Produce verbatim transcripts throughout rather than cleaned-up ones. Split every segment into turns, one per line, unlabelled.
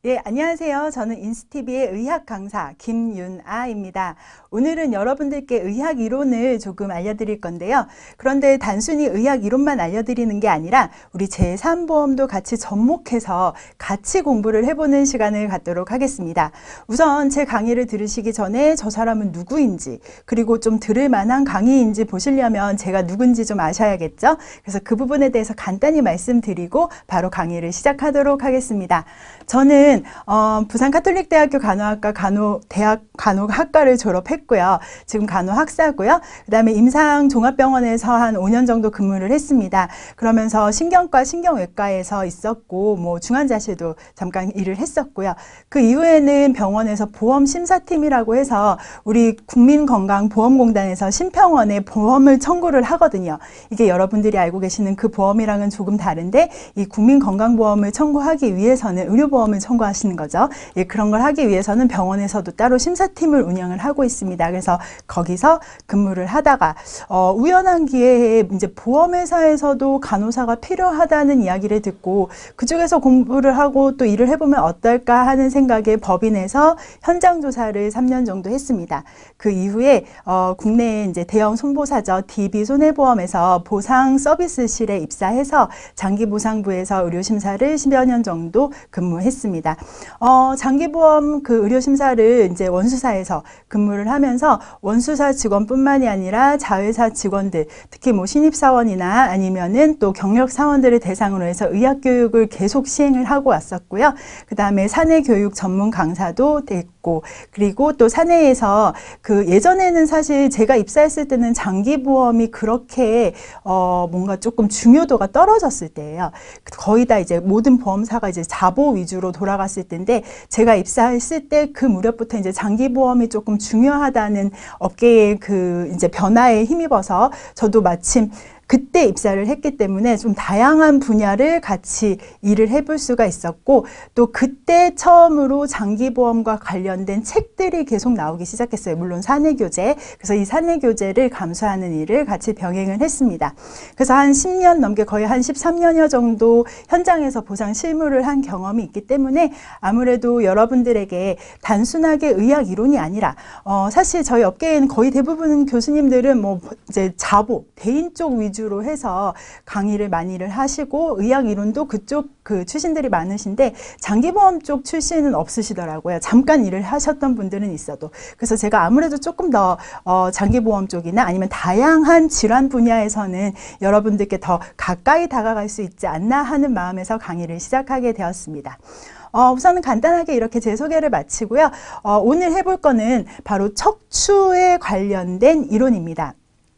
예, 안녕하세요. 저는 인스티비의 의학 강사 김윤아입니다. 오늘은 여러분들께 의학 이론을 조금 알려드릴 건데요. 그런데 단순히 의학 이론만 알려드리는 게 아니라 우리 제삼 보험도 같이 접목해서 같이 공부를 해보는 시간을 갖도록 하겠습니다. 우선 제 강의를 들으시기 전에 저 사람은 누구인지, 그리고 좀 들을 만한 강의인지 보시려면 제가 누군지 좀 아셔야겠죠? 그래서 그 부분에 대해서 간단히 말씀드리고 바로 강의를 시작하도록 하겠습니다. 저는 어, 부산카톨릭대학교 간호학과 간호대학 간호학과를 졸업했고요. 지금 간호학사고요. 그 다음에 임상종합병원에서 한 오 년 정도 근무를 했습니다. 그러면서 신경과 신경외과에서 있었고, 뭐 중환자실도 잠깐 일을 했었고요. 그 이후에는 병원에서 보험심사팀이라고 해서 우리 국민건강보험공단에서 심평원에 보험을 청구를 하거든요. 이게 여러분들이 알고 계시는 그 보험이랑은 조금 다른데, 이 국민건강보험을 청구하기 위해서는 의료보험을 청구하시는 거죠. 예, 그런 걸 하기 위해서는 병원에서도 따로 심사팀을 운영을 하고 있습니다. 그래서 거기서 근무를 하다가 어, 우연한 기회에 이제 보험회사에서도 간호사가 필요하다는 이야기를 듣고 그쪽에서 공부를 하고 또 일을 해보면 어떨까 하는 생각에 법인에서 현장 조사를 삼 년 정도 했습니다. 그 이후에 어, 국내에 이제 대형 손보사죠. 디비 손해보험에서 보상 서비스실에 입사해서 장기보상부에서 의료심사를 십여 년 정도 근무했습니다. 어, 장기보험 그 의료심사를 이제 원수사에서 근무를 하면서 원수사 직원뿐만이 아니라 자회사 직원들, 특히 뭐 신입사원이나 아니면은 또 경력사원들을 대상으로 해서 의학교육을 계속 시행을 하고 왔었고요. 그 다음에 사내교육 전문 강사도 됐고, 그리고 또 사내에서 그 예전에는 사실 제가 입사했을 때는 장기보험이 그렇게 어, 뭔가 조금 중요도가 떨어졌을 때예요. 거의 다 이제 모든 보험사가 이제 자보 위주로 돌아갔을 텐데, 제가 입사했을 때 그 무렵부터 이제 장기보험이 조금 중요하다는 업계의 그 이제 변화에 힘입어서 저도 마침 그때 입사를 했기 때문에 좀 다양한 분야를 같이 일을 해볼 수가 있었고, 또 그때 처음으로 장기보험과 관련된 책들이 계속 나오기 시작했어요. 물론 사내교재. 그래서 이 사내교재를 감수하는 일을 같이 병행을 했습니다. 그래서 한 십 년 넘게, 거의 한 십삼 년여 정도 현장에서 보상 실무를 한 경험이 있기 때문에 아무래도 여러분들에게 단순하게 의학 이론이 아니라 어, 사실 저희 업계에는 거의 대부분 교수님들은 뭐 이제 자보, 대인 쪽 위주 로 해서 강의를 많이를 하시고 의학 이론도 그쪽 그 출신들이 많으신데 장기보험 쪽 출신은 없으시더라고요. 잠깐 일을 하셨던 분들은 있어도. 그래서 제가 아무래도 조금 더 어, 장기보험 쪽이나 아니면 다양한 질환 분야에서는 여러분들께 더 가까이 다가갈 수 있지 않나 하는 마음에서 강의를 시작하게 되었습니다. 어, 우선은 간단하게 이렇게 제 소개를 마치고요. 어, 오늘 해볼 거는 바로 척추에 관련된 이론입니다.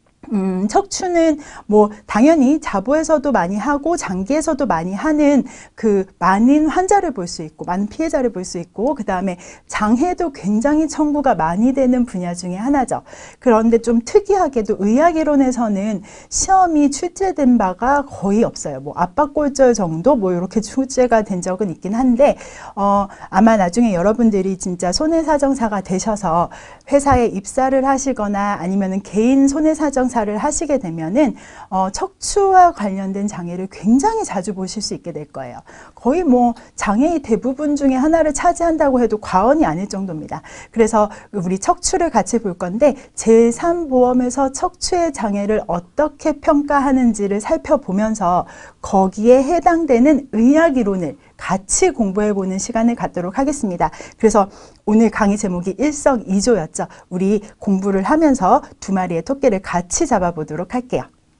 음, 척추는 뭐 당연히 자보에서도 많이 하고 장기에서도 많이 하는 그 많은 환자를 볼 수 있고 많은 피해자를 볼 수 있고, 그 다음에 장해도 굉장히 청구가 많이 되는 분야 중에 하나죠. 그런데 좀 특이하게도 의학이론에서는 시험이 출제된 바가 거의 없어요. 뭐 압박골절 정도 뭐 이렇게 출제가 된 적은 있긴 한데 어, 아마 나중에 여러분들이 진짜 손해사정사가 되셔서 회사에 입사를 하시거나 아니면은 개인 손해사정사 를 하시게 되면은 어, 척추와 관련된 장애를 굉장히 자주 보실 수 있게 될 거예요. 거의 뭐 장애의 대부분 중에 하나를 차지한다고 해도 과언이 아닐 정도입니다. 그래서 우리 척추를 같이 볼 건데 제삼 보험에서 척추의 장애를 어떻게 평가하는지를 살펴보면서 거기에 해당되는 의학 이론을 같이 공부해보는 시간을 갖도록 하겠습니다. 그래서 오늘 강의 제목이 일석이조였죠. 우리 공부를 하면서 두 마리의 토끼를 같이 잡아보도록 할게요.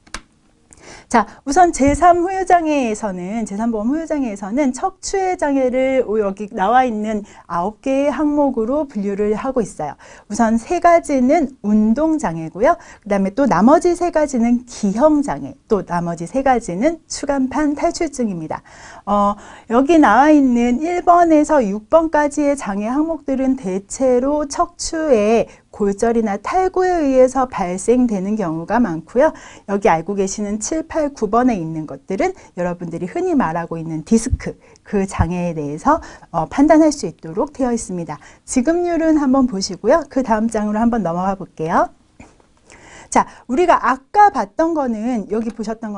자, 우선 제삼 후유장애에서는, 제삼 보험 후유장애에서는 척추의 장애를 여기 나와 있는 아홉 개의 항목으로 분류를 하고 있어요. 우선 세 가지는 운동장애고요. 그 다음에 또 나머지 세 가지는 기형장애, 또 나머지 세 가지는 추간판 탈출증입니다. 어, 여기 나와 있는 일 번에서 육 번까지의 장애 항목들은 대체로 척추에 골절이나 탈구에 의해서 발생되는 경우가 많고요. 여기 알고 계시는 칠, 팔, 구 번에 있는 것들은 여러분들이 흔히 말하고 있는 디스크, 그 장애에 대해서 어, 판단할 수 있도록 되어 있습니다. 지급률은 한번 보시고요. 그 다음 장으로 한번 넘어가 볼게요. 자, 우리가 아까 봤던 거는, 여기 보셨던 거는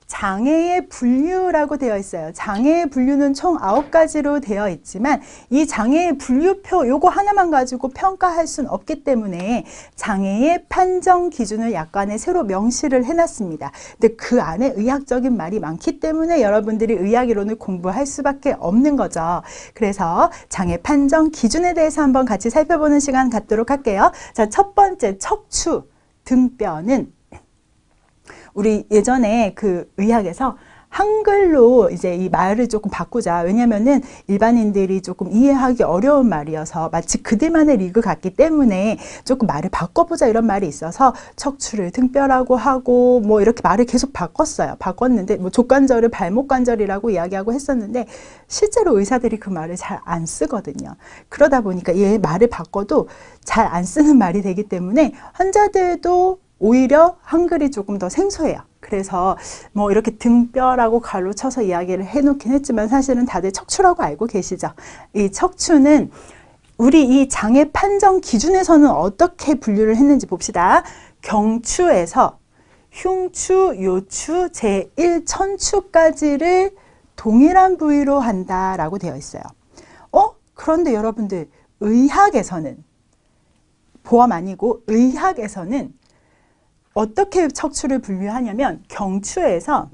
장애의 분류라고 되어 있어요. 장애의 분류는 총 아홉 가지로 되어 있지만 이 장애의 분류표 요거 하나만 가지고 평가할 수는 없기 때문에 장애의 판정 기준을 약간의 새로 명시를 해놨습니다. 근데 그 안에 의학적인 말이 많기 때문에 여러분들이 의학이론을 공부할 수밖에 없는 거죠. 그래서 장애 판정 기준에 대해서 한번 같이 살펴보는 시간 갖도록 할게요. 자, 첫 번째 척추, 등뼈는 우리 예전에 그 의학에서 한글로 이제 이 말을 조금 바꾸자. 왜냐면은 일반인들이 조금 이해하기 어려운 말이어서 마치 그들만의 리그 같기 때문에 조금 말을 바꿔보자 이런 말이 있어서 척추를 등뼈라고 하고 뭐 이렇게 말을 계속 바꿨어요. 바꿨는데 뭐 족관절을 발목관절이라고 이야기하고 했었는데 실제로 의사들이 그 말을 잘 안 쓰거든요. 그러다 보니까 얘 말을 바꿔도 잘 안 쓰는 말이 되기 때문에 환자들도 오히려 한글이 조금 더 생소해요. 그래서 뭐 이렇게 등뼈라고 갈로 쳐서 이야기를 해놓긴 했지만 사실은 다들 척추라고 알고 계시죠. 이 척추는 우리 이 장애 판정 기준에서는 어떻게 분류를 했는지 봅시다. 경추에서 흉추, 요추, 제일 천추까지를 동일한 부위로 한다라고 되어 있어요. 어? 그런데 여러분들 의학에서는 보험 아니고 의학에서는 어떻게 척추를 분류하냐면 경추에서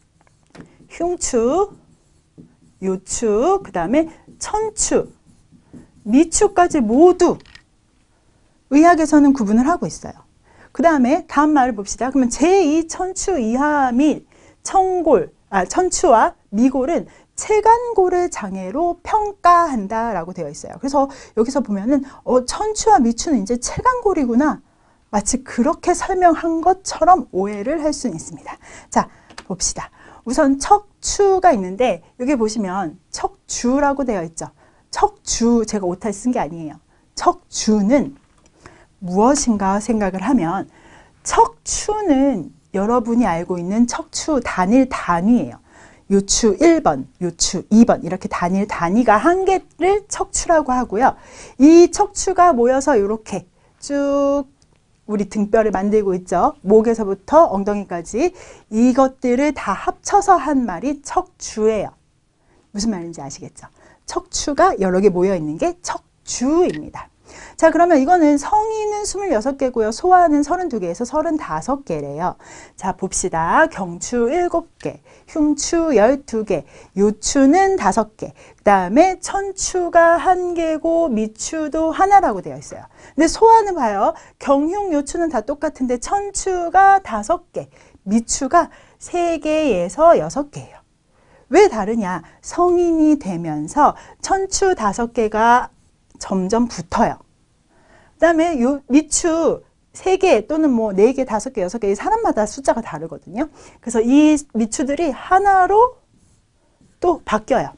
흉추, 요추, 그 다음에 천추, 미추까지 모두 의학에서는 구분을 하고 있어요. 그 다음에 다음 말을 봅시다. 그러면 제이 천추 이하 및 청골, 아, 천추와 미골은 체간골의 장애로 평가한다라고 되어 있어요. 그래서 여기서 보면은 어, 천추와 미추는 이제 체간골이구나. 마치 그렇게 설명한 것처럼 오해를 할 수 있습니다. 자, 봅시다. 우선 척추가 있는데 여기 보시면 척주라고 되어 있죠. 척주, 제가 오타를 쓴 게 아니에요. 척주는 무엇인가 생각을 하면 척추는 여러분이 알고 있는 척추 단일 단위예요. 요추 일 번, 요추 이 번 이렇게 단일 단위가 한 개를 척추라고 하고요. 이 척추가 모여서 이렇게 쭉 우리 등뼈를 만들고 있죠. 목에서부터 엉덩이까지 이것들을 다 합쳐서 한 말이 척주예요. 무슨 말인지 아시겠죠? 척추가 여러 개 모여 있는 게 척주입니다. 자, 그러면 이거는 성인은 스물여섯 개고요. 소아는 서른두 개에서 서른다섯 개래요. 자, 봅시다. 경추 일곱 개, 흉추 열두 개, 요추는 다섯 개, 그 다음에 천추가 한 개고 미추도 하나라고 되어 있어요. 근데 소아는 봐요. 경흉, 요추는 다 똑같은데 천추가 다섯 개, 미추가 세 개에서 여섯 개예요. 왜 다르냐? 성인이 되면서 천추 다섯 개가 점점 붙어요. 그 다음에 요 미추 세 개 또는 뭐 네 개, 다섯 개, 여섯 개 사람마다 숫자가 다르거든요. 그래서 이 미추들이 하나로 또 바뀌어요.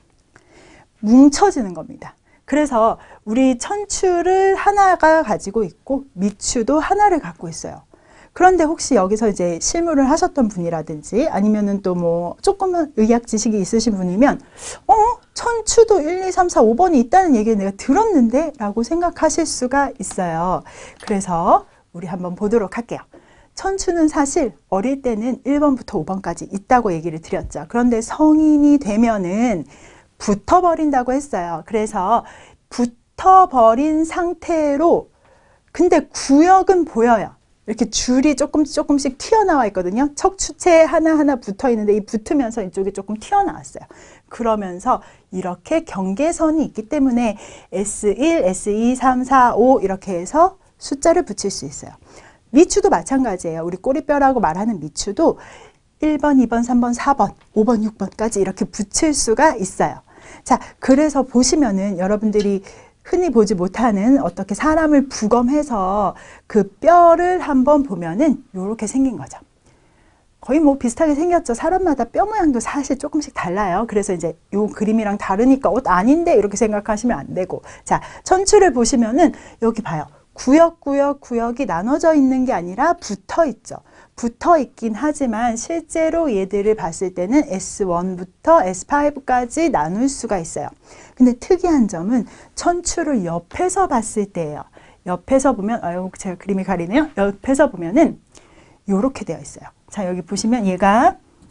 뭉쳐지는 겁니다. 그래서 우리 천추를 하나가 가지고 있고 미추도 하나를 갖고 있어요. 그런데 혹시 여기서 이제 실무를 하셨던 분이라든지 아니면은 또 뭐 조금은 의학 지식이 있으신 분이면 어? 천추도 일, 이, 삼, 사, 오 번이 있다는 얘기를 내가 들었는데 라고 생각하실 수가 있어요. 그래서 우리 한번 보도록 할게요. 천추는 사실 어릴 때는 일 번부터 오 번까지 있다고 얘기를 드렸죠. 그런데 성인이 되면은 붙어버린다고 했어요. 그래서 붙어버린 상태로 근데 구역은 보여요. 이렇게 줄이 조금씩 조금씩 튀어나와 있거든요. 척추체 하나하나 붙어 있는데 이 붙으면서 이쪽이 조금 튀어나왔어요. 그러면서 이렇게 경계선이 있기 때문에 에스 일, 에스 이, 삼, 사, 오 이렇게 해서 숫자를 붙일 수 있어요. 미추도 마찬가지예요. 우리 꼬리뼈라고 말하는 미추도 일 번, 이 번, 삼 번, 사 번, 오 번, 육 번까지 이렇게 붙일 수가 있어요. 자, 그래서 보시면은 여러분들이 흔히 보지 못하는 어떻게 사람을 부검해서 그 뼈를 한번 보면은 이렇게 생긴 거죠. 거의 뭐 비슷하게 생겼죠. 사람마다 뼈 모양도 사실 조금씩 달라요. 그래서 이제 이 그림이랑 다르니까 옷 아닌데 이렇게 생각하시면 안 되고. 자, 천추를 보시면은 여기 봐요. 구역, 구역, 구역이 나눠져 있는 게 아니라 붙어 있죠. 붙어 있긴 하지만 실제로 얘들을 봤을 때는 에스 원부터 에스 파이브까지 나눌 수가 있어요. 근데 특이한 점은 천추를 옆에서 봤을 때예요. 옆에서 보면, 아유, 제가 그림이 가리네요. 옆에서 보면은 이렇게 되어 있어요. 자, 여기 보시면 얘가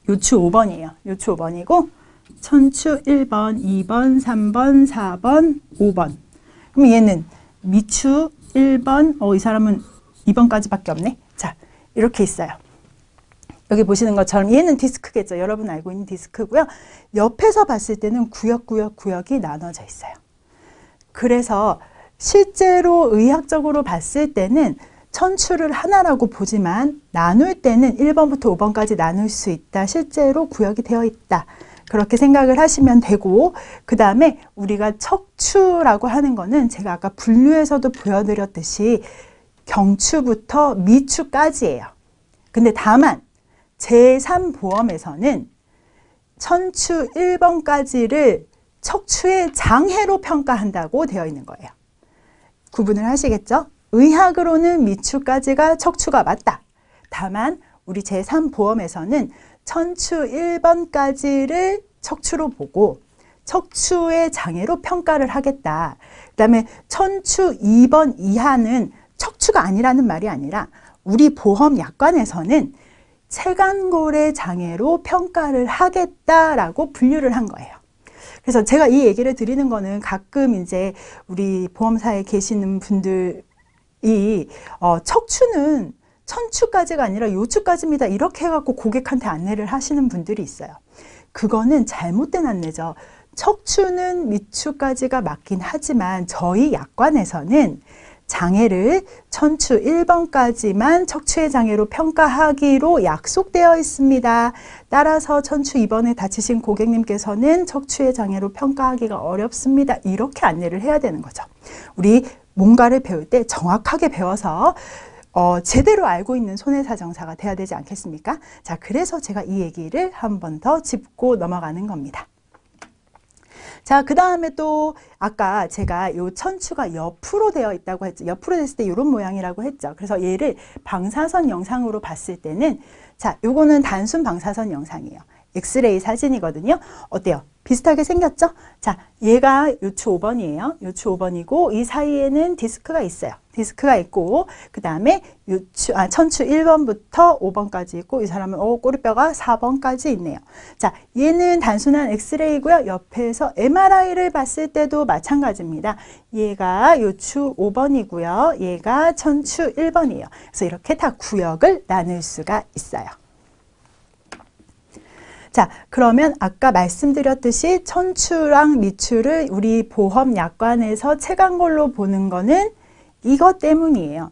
요추 오 번이에요. 요추 오 번이고 천추 일 번, 이 번, 삼 번, 사 번, 오 번. 그럼 얘는 미추 일 번, 어, 이 사람은 이 번까지밖에 없네. 자, 이렇게 있어요. 여기 보시는 것처럼 얘는 디스크겠죠. 여러분 알고 있는 디스크고요. 옆에서 봤을 때는 구역, 구역, 구역이 나눠져 있어요. 그래서 실제로 의학적으로 봤을 때는 천추를 하나라고 보지만 나눌 때는 일 번부터 오 번까지 나눌 수 있다. 실제로 구역이 되어 있다. 그렇게 생각을 하시면 되고, 그 다음에 우리가 척추라고 하는 거는 제가 아까 분류에서도 보여드렸듯이 경추부터 미추까지예요. 근데 다만 제삼 보험에서는 천추 일 번까지를 척추의 장애로 평가한다고 되어 있는 거예요. 구분을 하시겠죠? 의학으로는 미추까지가 척추가 맞다. 다만 우리 제삼 보험에서는 천추 일 번까지를 척추로 보고 척추의 장애로 평가를 하겠다. 그 다음에 천추 이 번 이하는 척추가 아니라는 말이 아니라 우리 보험 약관에서는 체간골의 장애로 평가를 하겠다라고 분류를 한 거예요. 그래서 제가 이 얘기를 드리는 거는 가끔 이제 우리 보험사에 계시는 분들이 어, 척추는 천추까지가 아니라 요추까지입니다. 이렇게 해갖고 고객한테 안내를 하시는 분들이 있어요. 그거는 잘못된 안내죠. 척추는 미추까지가 맞긴 하지만 저희 약관에서는 장애를 천추 일 번까지만 척추의 장애로 평가하기로 약속되어 있습니다. 따라서 천추 이 번에 다치신 고객님께서는 척추의 장애로 평가하기가 어렵습니다. 이렇게 안내를 해야 되는 거죠. 우리 뭔가를 배울 때 정확하게 배워서 어, 제대로 알고 있는 손해사정사가 돼야 되지 않겠습니까? 자, 그래서 제가 이 얘기를 한 번 더 짚고 넘어가는 겁니다. 자, 그 다음에 또 아까 제가 요 천추가 옆으로 되어 있다고 했죠. 옆으로 됐을 때 이런 모양이라고 했죠. 그래서 얘를 방사선 영상으로 봤을 때는 자, 요거는 단순 방사선 영상이에요. 엑스레이 사진이거든요. 어때요? 비슷하게 생겼죠? 자, 얘가 요추 오 번이에요. 요추 오 번이고 이 사이에는 디스크가 있어요. 디스크가 있고 그 다음에 요추, 아, 천추 일 번부터 오 번까지 있고 이 사람은 어, 꼬리뼈가 사 번까지 있네요. 자, 얘는 단순한 엑스레이고요. 옆에서 엠알아이를 봤을 때도 마찬가지입니다. 얘가 요추 오 번이고요. 얘가 천추 일 번이에요. 그래서 이렇게 다 구역을 나눌 수가 있어요. 자, 그러면 아까 말씀드렸듯이 천추랑 미추를 우리 보험 약관에서 체간골로 보는 거는 이것 때문이에요.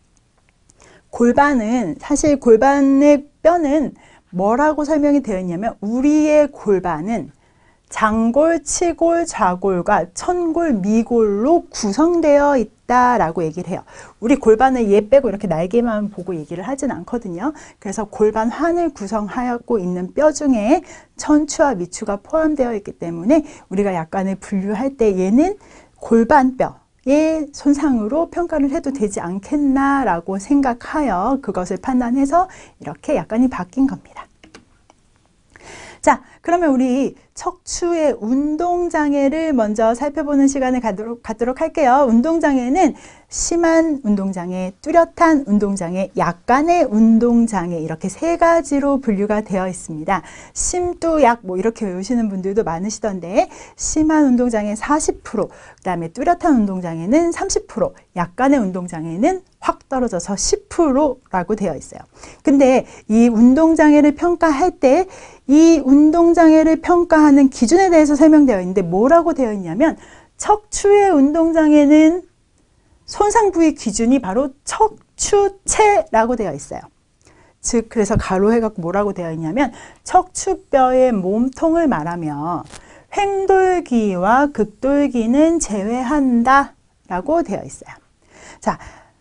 골반은 사실 골반의 뼈는 뭐라고 설명이 되어 있냐면 우리의 골반은 장골, 치골, 좌골과 천골, 미골로 구성되어 있다라고 얘기를 해요. 우리 골반을 얘 빼고 이렇게 날개만 보고 얘기를 하진 않거든요. 그래서 골반 환을 구성하고 있는 뼈 중에 천추와 미추가 포함되어 있기 때문에 우리가 약간을 분류할 때 얘는 골반뼈의 손상으로 평가를 해도 되지 않겠나라고 생각하여 그것을 판단해서 이렇게 약간이 바뀐 겁니다. 자, 그러면 우리 척추의 운동장애를 먼저 살펴보는 시간을 갖도록, 갖도록 할게요. 운동장애는 심한 운동장애, 뚜렷한 운동장애, 약간의 운동장애 이렇게 세 가지로 분류가 되어 있습니다. 심뚜약 뭐 이렇게 외우시는 분들도 많으시던데 심한 운동장애 사십 퍼센트, 그 다음에 뚜렷한 운동장애는 삼십 퍼센트, 약간의 운동장애는 확 떨어져서 십 퍼센트라고 되어 있어요. 근데 이 운동장애를 평가할 때 이 운동장애를 평가하는 기준에 대해서 설명되어 있는데 뭐라고 되어 있냐면 척추의 운동장애는 손상 부위 기준이 바로 척추체라고 되어 있어요. 즉 그래서 가로해갖고 뭐라고 되어 있냐면 척추뼈의 몸통을 말하며 횡돌기와 극돌기는 제외한다 라고 되어 있어요. 자,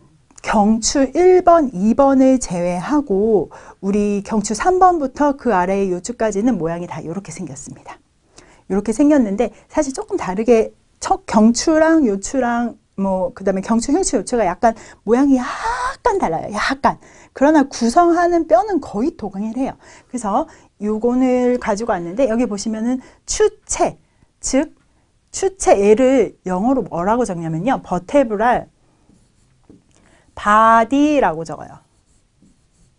경추 일 번, 이 번을 제외하고 우리 경추 삼 번부터 그 아래의 요추까지는 모양이 다 이렇게 생겼습니다. 이렇게 생겼는데 사실 조금 다르게 척 경추랑 요추랑 뭐 그다음에 경추, 흉추, 요추가 약간 모양이 약간 달라요. 약간. 그러나 구성하는 뼈는 거의 동일해요. 그래서 요거를 가지고 왔는데 여기 보시면은 추체, 즉 추체 얘를 영어로 뭐라고 적냐면요. 버테브랄 바디라고 적어요.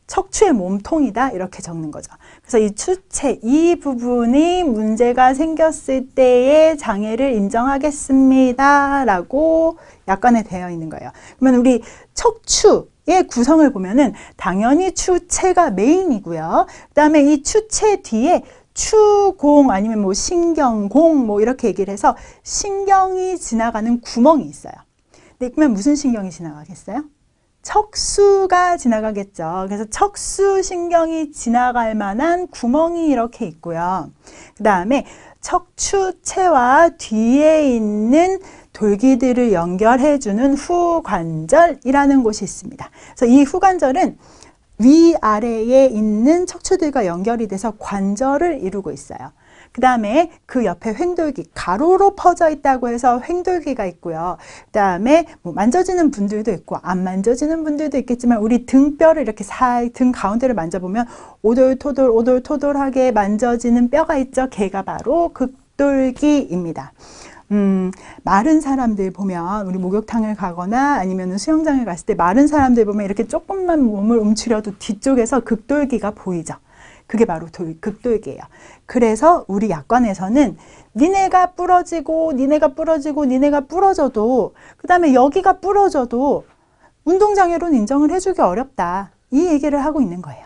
척추의 몸통이다 이렇게 적는 거죠. 그래서 이 추체, 이 부분이 문제가 생겼을 때의 장애를 인정하겠습니다 라고 약관에 되어 있는 거예요. 그러면 우리 척추의 구성을 보면은 당연히 추체가 메인이고요. 그 다음에 이 추체 뒤에 추공 아니면 뭐 신경공 뭐 이렇게 얘기를 해서 신경이 지나가는 구멍이 있어요. 네, 그러면 무슨 신경이 지나가겠어요? 척수가 지나가겠죠. 그래서 척수신경이 지나갈 만한 구멍이 이렇게 있고요. 그 다음에 척추체와 뒤에 있는 돌기들을 연결해주는 후관절이라는 곳이 있습니다. 그래서 이 후관절은 위아래에 있는 척추들과 연결이 돼서 관절을 이루고 있어요. 그 다음에 그 옆에 횡돌기, 가로로 퍼져 있다고 해서 횡돌기가 있고요. 그 다음에 뭐 만져지는 분들도 있고 안 만져지는 분들도 있겠지만 우리 등뼈를 이렇게 살, 등 가운데를 만져보면 오돌토돌 오돌토돌하게 만져지는 뼈가 있죠. 걔가 바로 극돌기입니다. 음, 마른 사람들 보면 우리 목욕탕을 가거나 아니면 수영장을 갔을 때 마른 사람들 보면 이렇게 조금만 몸을 움츠려도 뒤쪽에서 극돌기가 보이죠. 그게 바로 돌, 극돌기예요. 그래서 우리 약관에서는 니네가 부러지고 니네가 부러지고 니네가 부러져도 그 다음에 여기가 부러져도 운동장애로는 인정을 해주기 어렵다. 이 얘기를 하고 있는 거예요.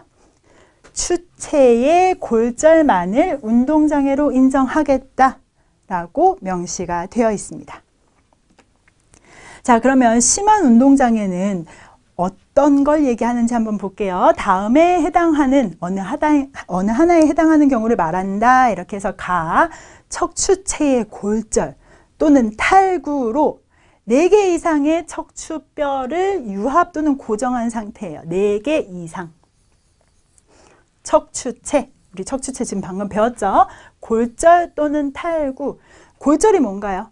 추체의 골절만을 운동장애로 인정하겠다 라고 명시가 되어 있습니다. 자, 그러면 심한 운동장애는 어떤 걸 얘기하는지 한번 볼게요. 다음에 해당하는 어느, 하다, 어느 하나에 해당하는 경우를 말한다. 이렇게 해서 가, 척추체의 골절 또는 탈구로 네 개 이상의 척추뼈를 유합 또는 고정한 상태예요. 네 개 이상. 척추체, 우리 척추체 지금 방금 배웠죠? 골절 또는 탈구. 골절이 뭔가요?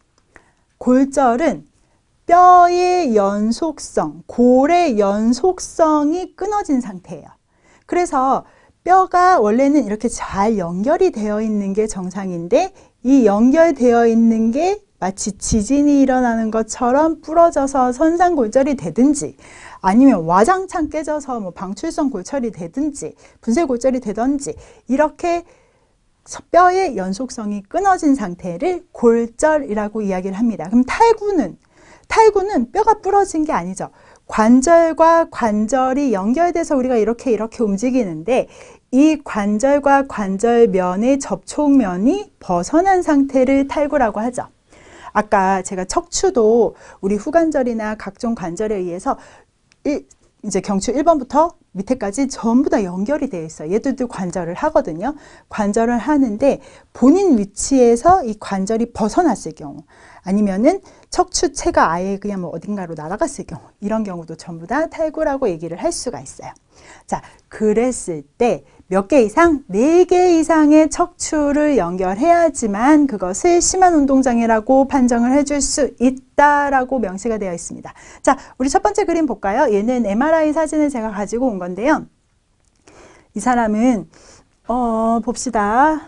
골절은 뼈의 연속성, 골의 연속성이 끊어진 상태예요. 그래서 뼈가 원래는 이렇게 잘 연결이 되어 있는 게 정상인데 이 연결되어 있는 게 마치 지진이 일어나는 것처럼 부러져서 선상골절이 되든지 아니면 와장창 깨져서 뭐 방출성 골절이 되든지 분쇄골절이 되든지 이렇게 뼈의 연속성이 끊어진 상태를 골절이라고 이야기를 합니다. 그럼 탈구는 탈구는 뼈가 부러진 게 아니죠. 관절과 관절이 연결돼서 우리가 이렇게 이렇게 움직이는데 이 관절과 관절면의 접촉면이 벗어난 상태를 탈구라고 하죠. 아까 제가 척추도 우리 후관절이나 각종 관절에 의해서 일, 이제 경추 일 번부터 밑에까지 전부 다 연결이 되어 있어요. 얘들도 관절을 하거든요. 관절을 하는데 본인 위치에서 이 관절이 벗어났을 경우 아니면은 척추체가 아예 그냥 뭐 어딘가로 날아갔을 경우 이런 경우도 전부 다 탈구라고 얘기를 할 수가 있어요. 자, 그랬을 때 몇 개 이상? 네 개 이상의 척추를 연결해야지만 그것을 심한 운동장애라고 판정을 해줄 수 있다라고 명시가 되어 있습니다. 자, 우리 첫 번째 그림 볼까요? 얘는 엠알아이 사진을 제가 가지고 온 건데요. 이 사람은 어, 봅시다.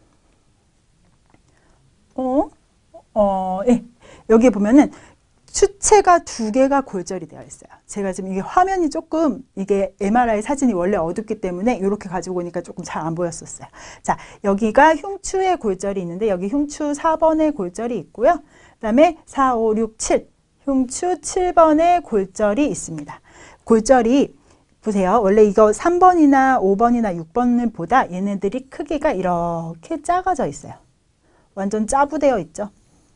어? 어, 예. 여기 보면은 추체가 두 개가 골절이 되어 있어요. 제가 지금 이게 화면이 조금 이게 엠알아이 사진이 원래 어둡기 때문에 이렇게 가지고 오니까 조금 잘 안 보였었어요. 자, 여기가 흉추의 골절이 있는데 여기 흉추 사 번의 골절이 있고요. 그 다음에 사, 오, 육, 칠 흉추 칠 번의 골절이 있습니다. 골절이 보세요. 원래 이거 삼 번이나 오 번이나 육 번을 보다 얘네들이 크기가 이렇게 작아져 있어요. 완전 짜부되어 있죠.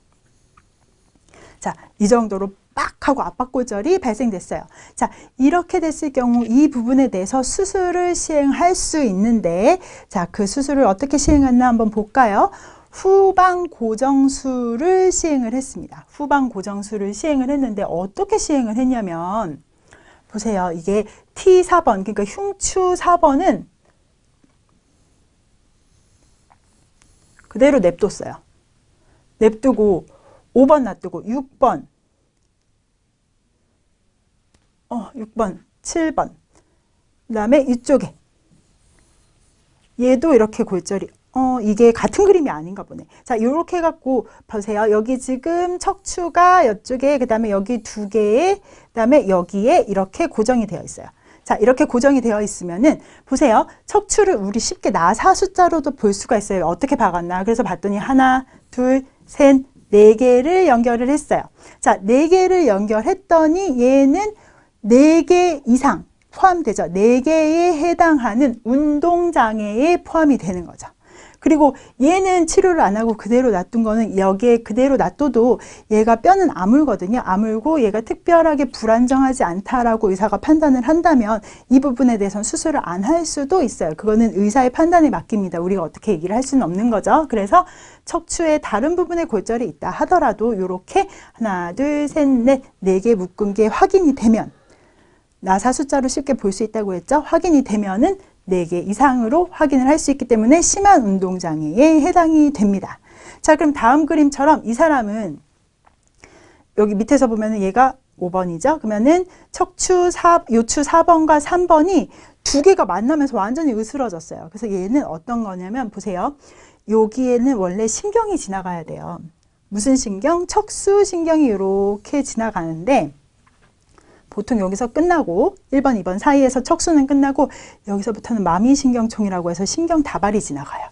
자, 이 정도로 빡 하고 압박골절이 발생됐어요. 자, 이렇게 됐을 경우 이 부분에 대해서 수술을 시행할 수 있는데 자, 그 수술을 어떻게 시행했나 한번 볼까요? 후방 고정술을 시행을 했습니다. 후방 고정술을 시행을 했는데 어떻게 시행을 했냐면 보세요. 이게 티 사 번, 그러니까 흉추 사 번은 그대로 냅뒀어요. 냅두고 오 번 놔두고 육 번, 어, 육 번, 칠 번, 그 다음에 이쪽에 얘도 이렇게 골절이 어, 이게 같은 그림이 아닌가 보네. 자, 이렇게 해갖고 보세요. 여기 지금 척추가 이쪽에 그 다음에 여기 두 개에 그 다음에 여기에 이렇게 고정이 되어 있어요. 자, 이렇게 고정이 되어 있으면은 보세요. 척추를 우리 쉽게 나사 숫자로도 볼 수가 있어요. 어떻게 박았나. 그래서 봤더니 하나, 둘, 셋, 네 개를 연결을 했어요. 자, 네 개를 연결했더니 얘는 네 개 이상 포함되죠. 네 개에 해당하는 운동장애에 포함이 되는 거죠. 그리고 얘는 치료를 안 하고 그대로 놔둔 거는 여기에 그대로 놔둬도 얘가 뼈는 아물거든요. 아물고 얘가 특별하게 불안정하지 않다라고 의사가 판단을 한다면 이 부분에 대해서는 수술을 안 할 수도 있어요. 그거는 의사의 판단에 맡깁니다. 우리가 어떻게 얘기를 할 수는 없는 거죠. 그래서 척추의 다른 부분에 골절이 있다 하더라도 이렇게 하나, 둘, 셋, 넷, 네 개 묶은 게 확인이 되면 나사 숫자로 쉽게 볼 수 있다고 했죠. 확인이 되면은 네 개 이상으로 확인을 할 수 있기 때문에 심한 운동장애에 해당이 됩니다. 자, 그럼 다음 그림처럼 이 사람은 여기 밑에서 보면은 얘가 오 번이죠. 그러면은 척추 사, 요추 사 번과 삼 번이 두 개가 만나면서 완전히 으스러졌어요. 그래서 얘는 어떤 거냐면 보세요. 여기에는 원래 신경이 지나가야 돼요. 무슨 신경? 척수신경이 이렇게 지나가는데 보통 여기서 끝나고 일 번, 이 번 사이에서 척수는 끝나고 여기서부터는 마미신경총이라고 해서 신경 다발이 지나가요.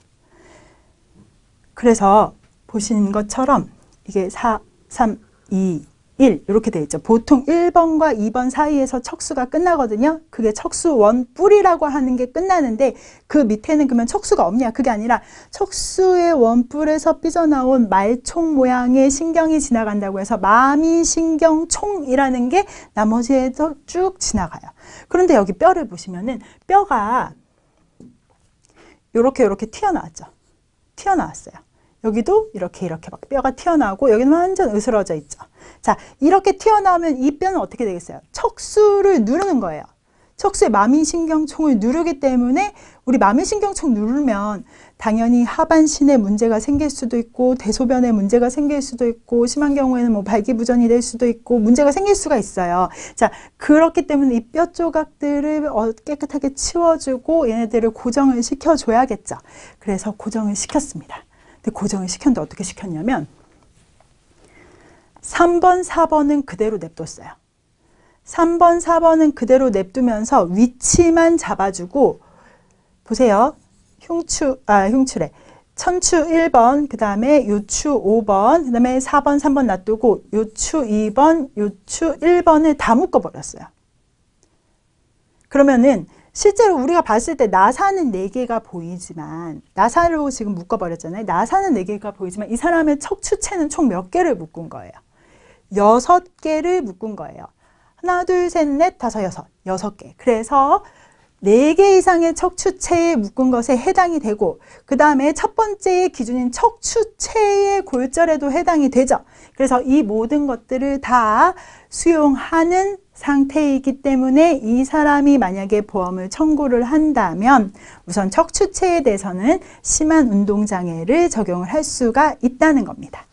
그래서 보신 것처럼 이게 사, 삼, 이, 일 이렇게 되어 있죠. 보통 일 번과 이 번 사이에서 척수가 끝나거든요. 그게 척수 원뿔이라고 하는 게 끝나는데 그 밑에는 그러면 척수가 없냐? 그게 아니라 척수의 원뿔에서 삐져나온 말총 모양의 신경이 지나간다고 해서 마미신경총이라는 게 나머지에서 쭉 지나가요. 그런데 여기 뼈를 보시면은 뼈가 이렇게 이렇게 튀어나왔죠. 튀어나왔어요. 여기도 이렇게 이렇게 막 뼈가 튀어나오고 여기는 완전 으스러져 있죠. 자, 이렇게 튀어나오면 이 뼈는 어떻게 되겠어요? 척수를 누르는 거예요. 척수의 마미신경총을 누르기 때문에 우리 마미신경총 누르면 당연히 하반신에 문제가 생길 수도 있고 대소변에 문제가 생길 수도 있고 심한 경우에는 뭐 발기부전이 될 수도 있고 문제가 생길 수가 있어요. 자, 그렇기 때문에 이 뼈 조각들을 깨끗하게 치워주고 얘네들을 고정을 시켜줘야겠죠. 그래서 고정을 시켰습니다. 근데 고정을 시켰는데 어떻게 시켰냐면 삼 번, 사 번은 그대로 냅뒀어요. 삼 번, 사 번은 그대로 냅두면서 위치만 잡아주고 보세요. 흉추, 아 흉추래. 천추 일 번, 그 다음에 요추 오 번, 그 다음에 사 번, 삼 번 놔두고 요추 이 번, 요추 일 번을 다 묶어버렸어요. 그러면은 실제로 우리가 봤을 때 나사는 네 개가 보이지만 나사로 지금 묶어버렸잖아요. 나사는 네 개가 보이지만 이 사람의 척추체는 총 몇 개를 묶은 거예요? 여섯 개를 묶은 거예요. 하나, 둘, 셋, 넷, 다섯, 여섯. 여섯 개. 그래서 네 개 이상의 척추체에 묶은 것에 해당이 되고 그 다음에 첫 번째의 기준인 척추체의 골절에도 해당이 되죠. 그래서 이 모든 것들을 다 수용하는 상태이기 때문에 이 사람이 만약에 보험을 청구를 한다면 우선 척추체에 대해서는 심한 운동장애를 적용을 할 수가 있다는 겁니다.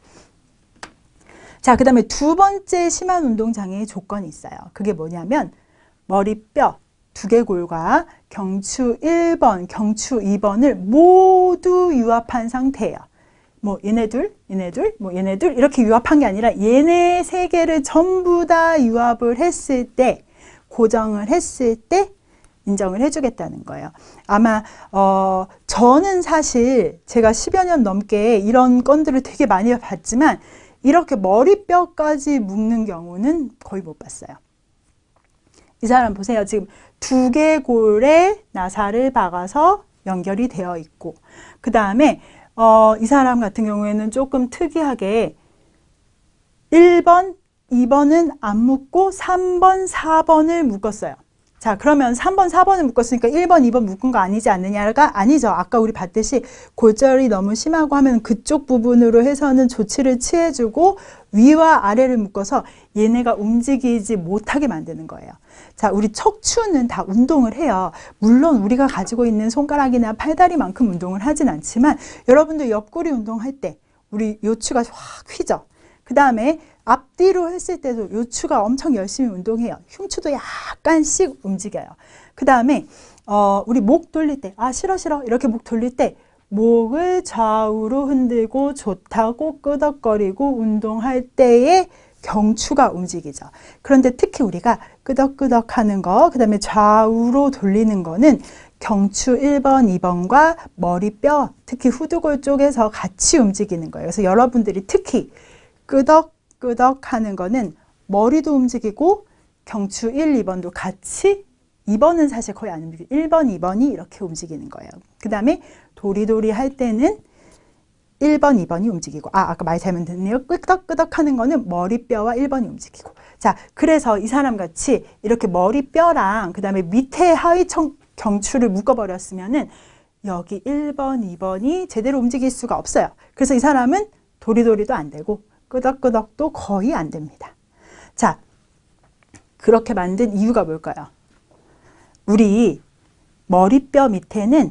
자, 그 다음에 두 번째 심한 운동장애의 조건이 있어요. 그게 뭐냐면 머리뼈, 두개골과 경추 일 번, 경추 이 번을 모두 유압한 상태예요. 뭐 얘네들, 얘네들, 뭐 얘네들 이렇게 유압한 게 아니라 얘네 세 개를 전부 다 유압을 했을 때, 고정을 했을 때 인정을 해주겠다는 거예요. 아마 어, 저는 사실 제가 십여 년 넘게 이런 건들을 되게 많이 봤지만 이렇게 머리뼈까지 묶는 경우는 거의 못 봤어요. 이 사람 보세요. 지금 두개골에 나사를 박아서 연결이 되어 있고 그 다음에 어, 이 사람 같은 경우에는 조금 특이하게 일 번, 이 번은 안 묶고 삼 번, 사 번을 묶었어요. 자, 그러면 삼 번, 사 번을 묶었으니까 일 번, 이 번 묶은 거 아니지 않느냐가 아니죠. 아까 우리 봤듯이 골절이 너무 심하고 하면 그쪽 부분으로 해서는 조치를 취해주고 위와 아래를 묶어서 얘네가 움직이지 못하게 만드는 거예요. 자, 우리 척추는 다 운동을 해요. 물론 우리가 가지고 있는 손가락이나 팔다리만큼 운동을 하진 않지만 여러분들 옆구리 운동할 때 우리 요추가 확 휘죠. 그 다음에 앞뒤로 했을 때도 요추가 엄청 열심히 운동해요. 흉추도 약간씩 움직여요. 그 다음에 어, 우리 목 돌릴 때, 아 싫어 싫어 이렇게 목 돌릴 때 목을 좌우로 흔들고 좋다고 끄덕거리고 운동할 때의 경추가 움직이죠. 그런데 특히 우리가 끄덕끄덕 하는 거, 그 다음에 좌우로 돌리는 거는 경추 일 번, 이 번과 머리뼈, 특히 후두골 쪽에서 같이 움직이는 거예요. 그래서 여러분들이 특히 끄덕끄덕 하는 거는 머리도 움직이고 경추 일, 이 번도 같이, 이 번은 사실 거의 안 움직이고 일 번, 이 번이 이렇게 움직이는 거예요. 그 다음에 도리도리 할 때는 일 번, 이 번이 움직이고, 아, 아까 말 잘못했네요. 끄덕끄덕 하는 거는 머리뼈와 일 번이 움직이고. 자, 그래서 이 사람 같이 이렇게 머리뼈랑 그 다음에 밑에 하위 청, 경추를 묶어버렸으면은 여기 일 번, 이 번이 제대로 움직일 수가 없어요. 그래서 이 사람은 도리도리도 안 되고 끄덕끄덕도 거의 안 됩니다. 자, 그렇게 만든 이유가 뭘까요? 우리 머리뼈 밑에는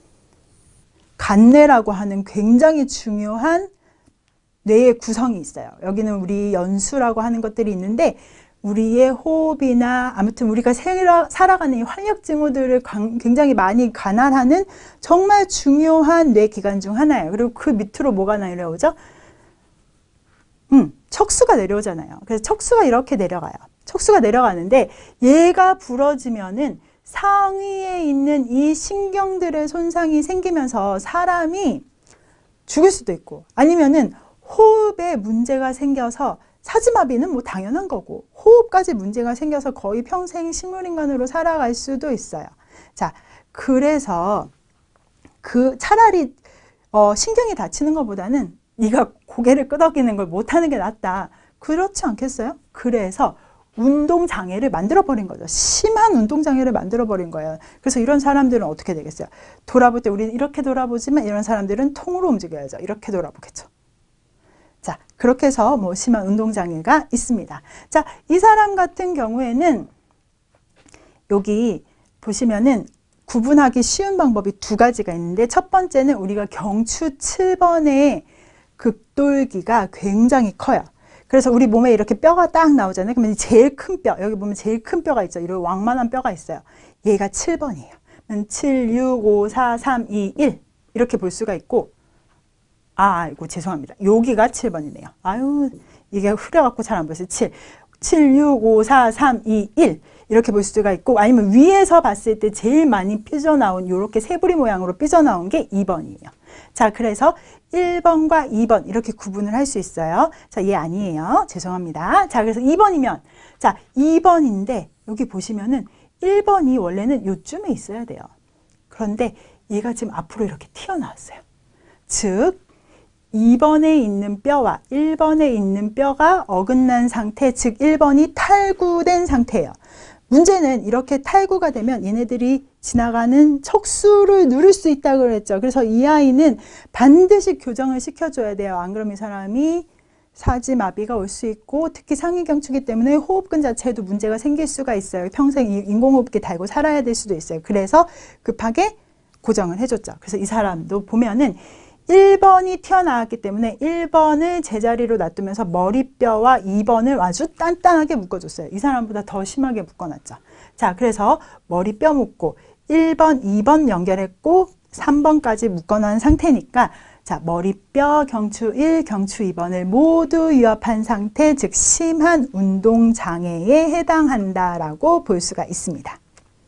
간뇌라고 하는 굉장히 중요한 뇌의 구성이 있어요. 여기는 우리 연수라고 하는 것들이 있는데 우리의 호흡이나 아무튼 우리가 살아가는 이 활력 징후들을 굉장히 많이 관할하는 정말 중요한 뇌기관 중 하나예요. 그리고 그 밑으로 뭐가 내려오죠? 음, 척수가 내려오잖아요. 그래서 척수가 이렇게 내려가요. 척수가 내려가는데 얘가 부러지면은 상위에 있는 이 신경들의 손상이 생기면서 사람이 죽을 수도 있고 아니면은 호흡에 문제가 생겨서 사지마비는 뭐 당연한 거고 호흡까지 문제가 생겨서 거의 평생 식물인간으로 살아갈 수도 있어요. 자, 그래서 그 차라리 어, 신경이 다치는 것보다는 네가 고개를 끄덕이는 걸 못하는 게 낫다. 그렇지 않겠어요? 그래서 운동장애를 만들어버린 거죠. 심한 운동장애를 만들어버린 거예요. 그래서 이런 사람들은 어떻게 되겠어요? 돌아볼 때 우리는 이렇게 돌아보지만 이런 사람들은 통으로 움직여야죠. 이렇게 돌아보겠죠. 자, 그렇게 해서 뭐 심한 운동장애가 있습니다. 자, 이 사람 같은 경우에는 여기 보시면은 구분하기 쉬운 방법이 두 가지가 있는데 첫 번째는 우리가 경추 칠 번의 극돌기가 굉장히 커요. 그래서 우리 몸에 이렇게 뼈가 딱 나오잖아요. 그러면 제일 큰 뼈, 여기 보면 제일 큰 뼈가 있죠. 이런 왕만한 뼈가 있어요. 얘가 칠 번이에요. 칠, 육, 오, 사, 삼, 이, 일 이렇게 볼 수가 있고 아, 아이고 죄송합니다. 여기가 칠 번이네요. 아유, 이게 흐려갖고 잘 안 보여요. 칠, 칠, 육, 오, 사, 삼, 이, 일 이렇게 볼 수가 있고 아니면 위에서 봤을 때 제일 많이 삐져나온 이렇게 새부리 모양으로 삐져나온 게 이 번이에요. 자, 그래서 일 번과 이 번 이렇게 구분을 할 수 있어요. 자, 얘 아니에요. 죄송합니다. 자, 그래서 이 번이면 자, 이 번인데 여기 보시면은 일 번이 원래는 요쯤에 있어야 돼요. 그런데 얘가 지금 앞으로 이렇게 튀어나왔어요. 즉 이 번에 있는 뼈와 일 번에 있는 뼈가 어긋난 상태, 즉 일 번이 탈구된 상태예요. 문제는 이렇게 탈구가 되면 얘네들이 지나가는 척수를 누를 수 있다고 그랬죠. 그래서 이 아이는 반드시 교정을 시켜줘야 돼요. 안 그러면 이 사람이 사지마비가 올 수 있고 특히 상위경추기 때문에 호흡근 자체에도 문제가 생길 수가 있어요. 평생 인공호흡기 달고 살아야 될 수도 있어요. 그래서 급하게 고정을 해줬죠. 그래서 이 사람도 보면은 일 번이 튀어나왔기 때문에 일 번을 제자리로 놔두면서 머리뼈와 이 번을 아주 단단하게 묶어줬어요. 이 사람보다 더 심하게 묶어놨죠. 자, 그래서 머리뼈 묶고 일 번, 이 번 연결했고 삼 번까지 묶어놓은 상태니까 자, 머리뼈 경추 일, 경추 이 번을 모두 위협한 상태, 즉 심한 운동장애에 해당한다라고 볼 수가 있습니다.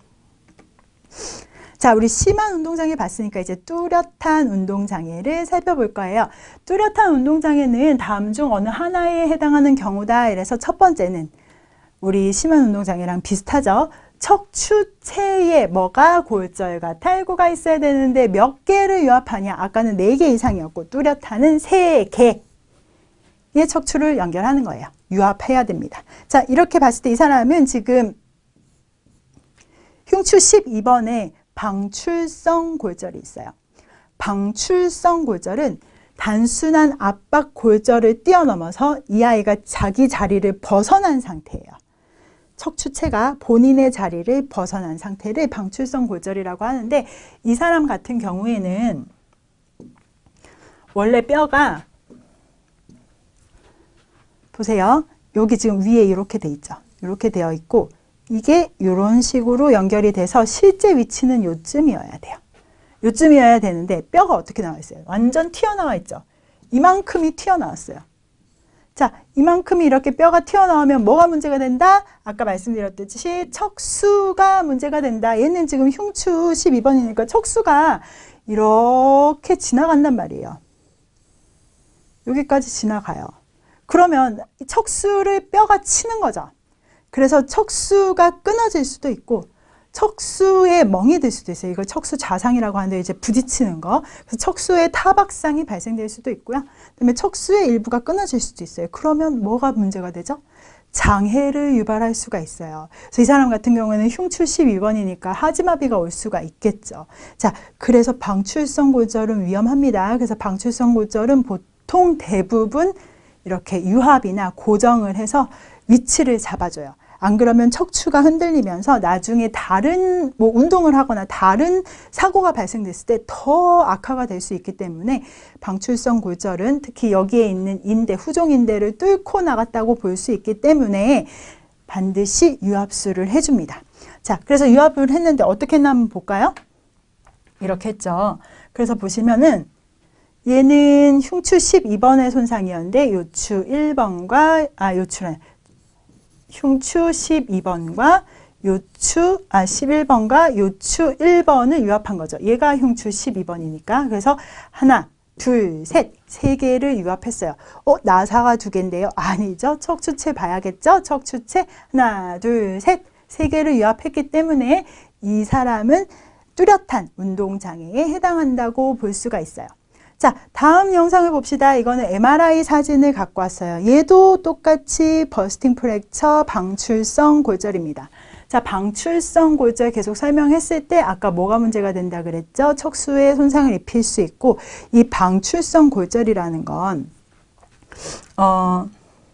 자, 우리 심한 운동장애 봤으니까 이제 뚜렷한 운동장애를 살펴볼 거예요. 뚜렷한 운동장애는 다음 중 어느 하나에 해당하는 경우다. 이래서 첫 번째는 우리 심한 운동장애랑 비슷하죠. 척추체에 뭐가 골절과 탈구가 있어야 되는데 몇 개를 위협하냐. 아까는 네 개 이상이었고 뚜렷한은 세 개의 척추를 연결하는 거예요. 유압해야 됩니다. 자, 이렇게 봤을 때 이 사람은 지금 흉추 십이 번에 방출성 골절이 있어요. 방출성 골절은 단순한 압박 골절을 뛰어넘어서 이 아이가 자기 자리를 벗어난 상태예요. 척추체가 본인의 자리를 벗어난 상태를 방출성 골절이라고 하는데 이 사람 같은 경우에는 원래 뼈가 보세요. 여기 지금 위에 이렇게 돼 있죠. 이렇게 되어 있고 이게 이런 식으로 연결이 돼서 실제 위치는 요쯤이어야 돼요. 요쯤이어야 되는데 뼈가 어떻게 나와 있어요? 완전 튀어나와 있죠. 이만큼이 튀어나왔어요. 자, 이만큼이 이렇게 뼈가 튀어나오면 뭐가 문제가 된다? 아까 말씀드렸듯이 척수가 문제가 된다. 얘는 지금 흉추 십이 번이니까 척수가 이렇게 지나간단 말이에요. 여기까지 지나가요. 그러면 척수를 뼈가 치는 거죠. 그래서 척수가 끊어질 수도 있고 척수에 멍이 들 수도 있어요. 이걸 척수 좌상이라고 하는데 이제 부딪히는 거. 그래서 척수에 타박상이 발생될 수도 있고요. 그다음에 척수의 일부가 끊어질 수도 있어요. 그러면 뭐가 문제가 되죠? 장애를 유발할 수가 있어요. 그래서 이 사람 같은 경우에는 흉추 십이 번이니까 하지마비가 올 수가 있겠죠. 자, 그래서 방출성 골절은 위험합니다. 그래서 방출성 골절은 보통 대부분 이렇게 유합이나 고정을 해서 위치를 잡아줘요. 안 그러면 척추가 흔들리면서 나중에 다른 뭐 운동을 하거나 다른 사고가 발생됐을 때 더 악화가 될 수 있기 때문에 방출성 골절은 특히 여기에 있는 인대, 후종인대를 뚫고 나갔다고 볼 수 있기 때문에 반드시 유합술을 해줍니다. 자, 그래서 유합을 했는데 어떻게 했나 한번 볼까요? 이렇게 했죠. 그래서 보시면은 얘는 흉추 십이 번의 손상이었는데 요추 일 번과 아 요추는 흉추 십이 번과 요추 아 십일 번과 요추 일 번을 유합한 거죠. 얘가 흉추 십이 번이니까. 그래서 하나, 둘, 셋, 세 개를 유합했어요. 어, 나사가 두 개인데요. 아니죠. 척추체 봐야겠죠. 척추체 하나, 둘, 셋, 세 개를 유합했기 때문에 이 사람은 뚜렷한 운동장애에 해당한다고 볼 수가 있어요. 자, 다음 영상을 봅시다. 이거는 엠알아이 사진을 갖고 왔어요. 얘도 똑같이 버스팅 프랙처 방출성 골절입니다. 자, 방출성 골절 계속 설명했을 때 아까 뭐가 문제가 된다 그랬죠? 척수에 손상을 입힐 수 있고 이 방출성 골절이라는 건 어,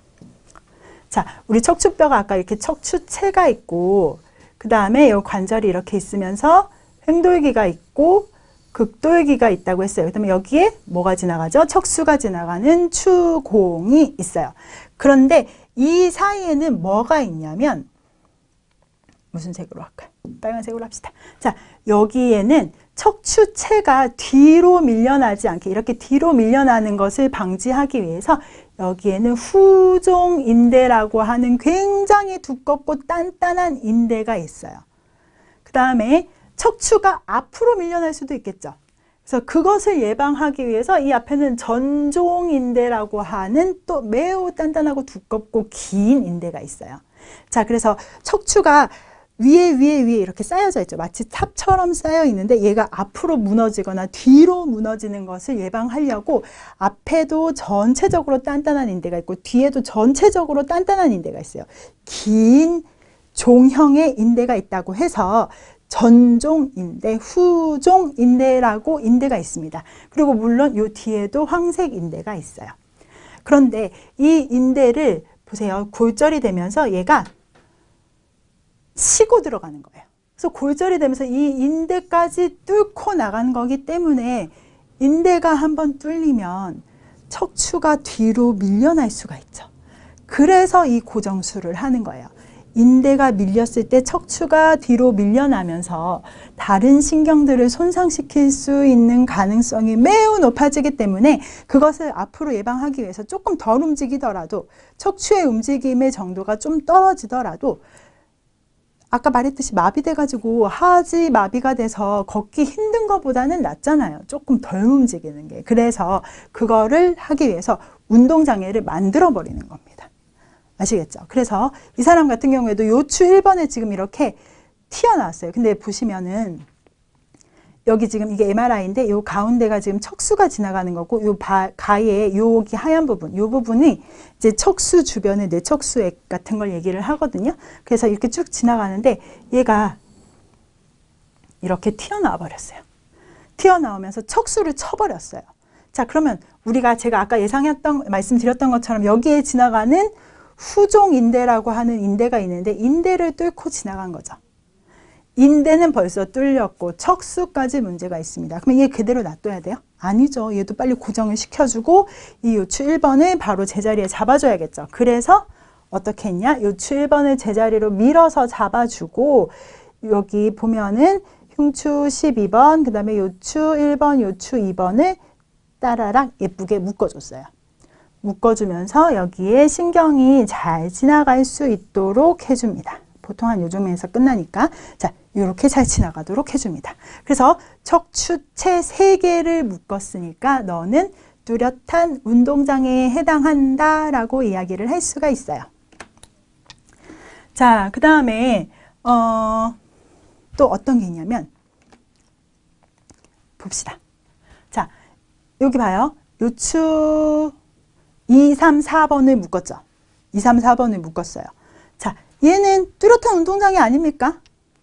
자, 우리 척추뼈가 아까 이렇게 척추체가 있고 그 다음에 이 관절이 이렇게 있으면서 횡돌기가 있고 극돌기가 있다고 했어요. 그다음에 여기에 뭐가 지나가죠? 척수가 지나가는 추공이 있어요. 그런데 이 사이에는 뭐가 있냐면 무슨 색으로 할까요? 빨간색으로 합시다. 자, 여기에는 척추체가 뒤로 밀려나지 않게 이렇게 뒤로 밀려나는 것을 방지하기 위해서 여기에는 후종인대라고 하는 굉장히 두껍고 단단한 인대가 있어요. 그 다음에 척추가 앞으로 밀려날 수도 있겠죠. 그래서 그것을 예방하기 위해서 이 앞에는 전종인대라고 하는 또 매우 단단하고 두껍고 긴 인대가 있어요. 자, 그래서 척추가 위에 위에 위에 이렇게 쌓여져 있죠. 마치 탑처럼 쌓여 있는데 얘가 앞으로 무너지거나 뒤로 무너지는 것을 예방하려고 앞에도 전체적으로 단단한 인대가 있고 뒤에도 전체적으로 단단한 인대가 있어요. 긴 종형의 인대가 있다고 해서 전종인대, 후종인대라고 인대가 있습니다. 그리고 물론 이 뒤에도 황색인대가 있어요. 그런데 이 인대를 보세요. 골절이 되면서 얘가 치고 들어가는 거예요. 그래서 골절이 되면서 이 인대까지 뚫고 나간 거기 때문에 인대가 한번 뚫리면 척추가 뒤로 밀려날 수가 있죠. 그래서 이 고정술을 하는 거예요. 인대가 밀렸을 때 척추가 뒤로 밀려나면서 다른 신경들을 손상시킬 수 있는 가능성이 매우 높아지기 때문에 그것을 앞으로 예방하기 위해서 조금 덜 움직이더라도 척추의 움직임의 정도가 좀 떨어지더라도 아까 말했듯이 마비돼가지고 하지 마비가 돼서 걷기 힘든 것보다는 낫잖아요. 조금 덜 움직이는 게. 그래서 그거를 하기 위해서 운동장애를 만들어버리는 겁니다. 아시겠죠? 그래서 이 사람 같은 경우에도 요추 일 번에 지금 이렇게 튀어나왔어요. 근데 보시면은 여기 지금 이게 엠알아이인데 요 가운데가 지금 척수가 지나가는 거고 요 바, 가에 여기 하얀 부분, 요 부분이 이제 척수 주변의 뇌척수액 같은 걸 얘기를 하거든요. 그래서 이렇게 쭉 지나가는데 얘가 이렇게 튀어나와 버렸어요. 튀어나오면서 척수를 쳐버렸어요. 자, 그러면 우리가 제가 아까 예상했던, 말씀드렸던 것처럼 여기에 지나가는 후종인대라고 하는 인대가 있는데 인대를 뚫고 지나간 거죠. 인대는 벌써 뚫렸고 척수까지 문제가 있습니다. 그러면 얘 그대로 놔둬야 돼요? 아니죠. 얘도 빨리 고정을 시켜주고 이 요추 일 번을 바로 제자리에 잡아줘야겠죠. 그래서 어떻게 했냐? 요추 일 번을 제자리로 밀어서 잡아주고 여기 보면은 흉추 십이 번, 그 다음에 요추 일 번, 요추 이 번을 따라락 예쁘게 묶어줬어요. 묶어주면서 여기에 신경이 잘 지나갈 수 있도록 해줍니다. 보통 한 요 정도에서 끝나니까 자 이렇게 잘 지나가도록 해줍니다. 그래서 척추체 세 개를 묶었으니까 너는 뚜렷한 운동장애에 해당한다 라고 이야기를 할 수가 있어요. 자, 그 다음에 어, 또 어떤 게 있냐면 봅시다. 자, 여기 봐요. 요추 이, 삼, 사 번을 묶었죠. 이, 삼, 사 번을 묶었어요. 자, 얘는 뚜렷한 운동장애 아닙니까?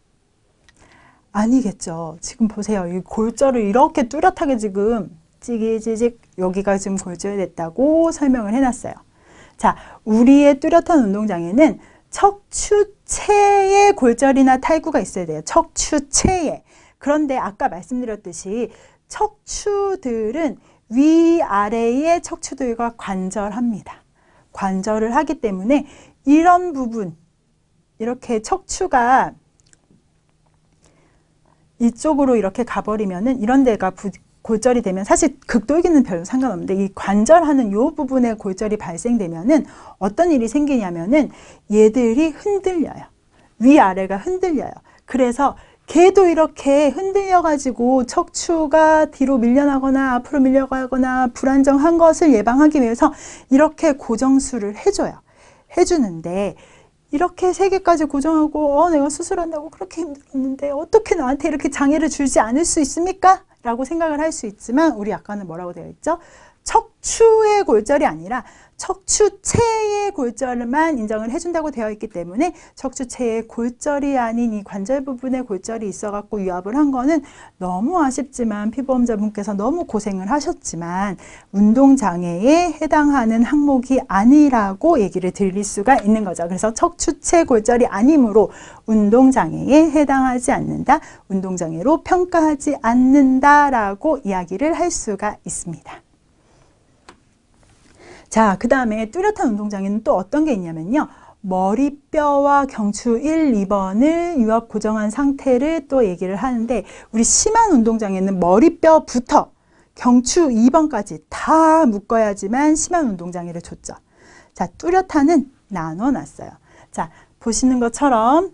아니겠죠. 지금 보세요. 이 골절을 이렇게 뚜렷하게 지금 찌기찌직 여기가 지금 골절이 됐다고 설명을 해놨어요. 자, 우리의 뚜렷한 운동장애는 척추체에 골절이나 탈구가 있어야 돼요. 척추체에. 그런데 아까 말씀드렸듯이 척추들은 위아래의 척추들과 관절합니다. 관절을 하기 때문에 이런 부분, 이렇게 척추가 이쪽으로 이렇게 가버리면은 이런 데가 부, 골절이 되면 사실 극돌기는 별로 상관없는데 이 관절하는 이 부분에 골절이 발생되면은 어떤 일이 생기냐면은 얘들이 흔들려요. 위아래가 흔들려요. 그래서 걔도 이렇게 흔들려가지고 척추가 뒤로 밀려나거나 앞으로 밀려가거나 불안정한 것을 예방하기 위해서 이렇게 고정술을 해줘요. 해주는데 이렇게 세 개까지 고정하고 어 내가 수술한다고 그렇게 힘들었는데 어떻게 나한테 이렇게 장애를 주지 않을 수 있습니까? 라고 생각을 할 수 있지만 우리 아까는 뭐라고 되어 있죠? 척추의 골절이 아니라 척추체의 골절만 인정을 해준다고 되어 있기 때문에 척추체의 골절이 아닌 이 관절 부분에 골절이 있어갖고 위압을 한 거는 너무 아쉽지만 피부험자분께서 너무 고생을 하셨지만 운동장애에 해당하는 항목이 아니라고 얘기를 드릴 수가 있는 거죠. 그래서 척추체 골절이 아니므로 운동장애에 해당하지 않는다, 운동장애로 평가하지 않는다라고 이야기를 할 수가 있습니다. 자, 그 다음에 뚜렷한 운동장애는 또 어떤 게 있냐면요. 머리뼈와 경추 일, 이 번을 유압 고정한 상태를 또 얘기를 하는데 우리 심한 운동장애는 머리뼈부터 경추 이 번까지 다 묶어야지만 심한 운동장애를 줬죠. 자, 뚜렷한은 나눠놨어요. 자, 보시는 것처럼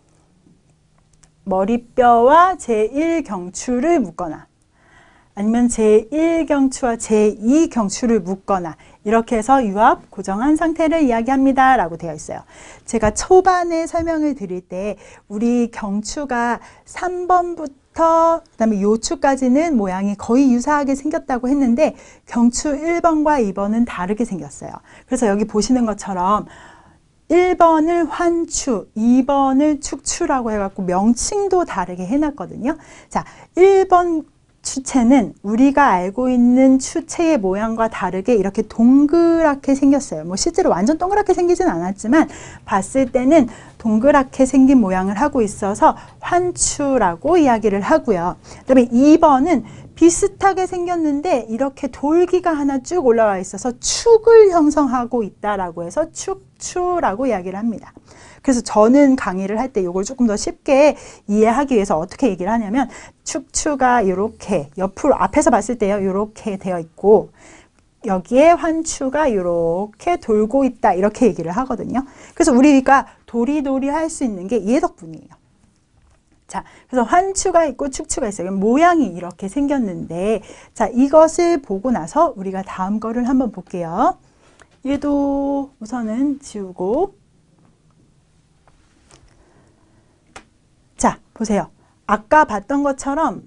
머리뼈와 제일 경추를 묶거나 아니면 제일 경추와 제이 경추를 묶거나 이렇게 해서 유압 고정한 상태를 이야기합니다 라고 되어 있어요. 제가 초반에 설명을 드릴 때 우리 경추가 삼 번부터 그 다음에 요추까지는 모양이 거의 유사하게 생겼다고 했는데 경추 일 번과 이 번은 다르게 생겼어요. 그래서 여기 보시는 것처럼 일 번을 환추, 이 번을 축추라고 해갖고 명칭도 다르게 해놨거든요. 자, 일 번 추체는 우리가 알고 있는 추체의 모양과 다르게 이렇게 동그랗게 생겼어요. 뭐 실제로 완전 동그랗게 생기진 않았지만 봤을 때는 동그랗게 생긴 모양을 하고 있어서 환추라고 이야기를 하고요. 그다음에 이 번은 비슷하게 생겼는데 이렇게 돌기가 하나 쭉 올라와 있어서 축을 형성하고 있다라고 해서 축추라고 이야기를 합니다. 그래서 저는 강의를 할 때 이걸 조금 더 쉽게 이해하기 위해서 어떻게 얘기를 하냐면 축추가 이렇게 옆으로 앞에서 봤을 때요 이렇게 되어 있고 여기에 환추가 이렇게 돌고 있다 이렇게 얘기를 하거든요. 그래서 우리가 도리도리 할 수 있는 게 얘 덕분이에요. 자, 그래서 환추가 있고 축추가 있어요. 모양이 이렇게 생겼는데 자, 이것을 보고 나서 우리가 다음 거를 한번 볼게요. 얘도 우선은 지우고 자, 보세요. 아까 봤던 것처럼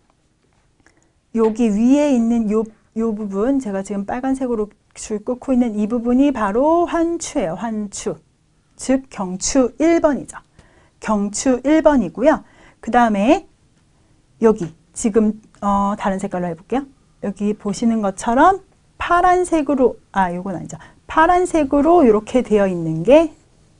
여기 위에 있는 요, 요 부분 제가 지금 빨간색으로 줄 긋고 있는 이 부분이 바로 환추예요. 환추. 즉 경추 일 번이죠. 경추 일 번이고요. 그 다음에 여기 지금 어, 다른 색깔로 해볼게요. 여기 보시는 것처럼 파란색으로 아 요건 아니죠. 파란색으로 이렇게 되어 있는 게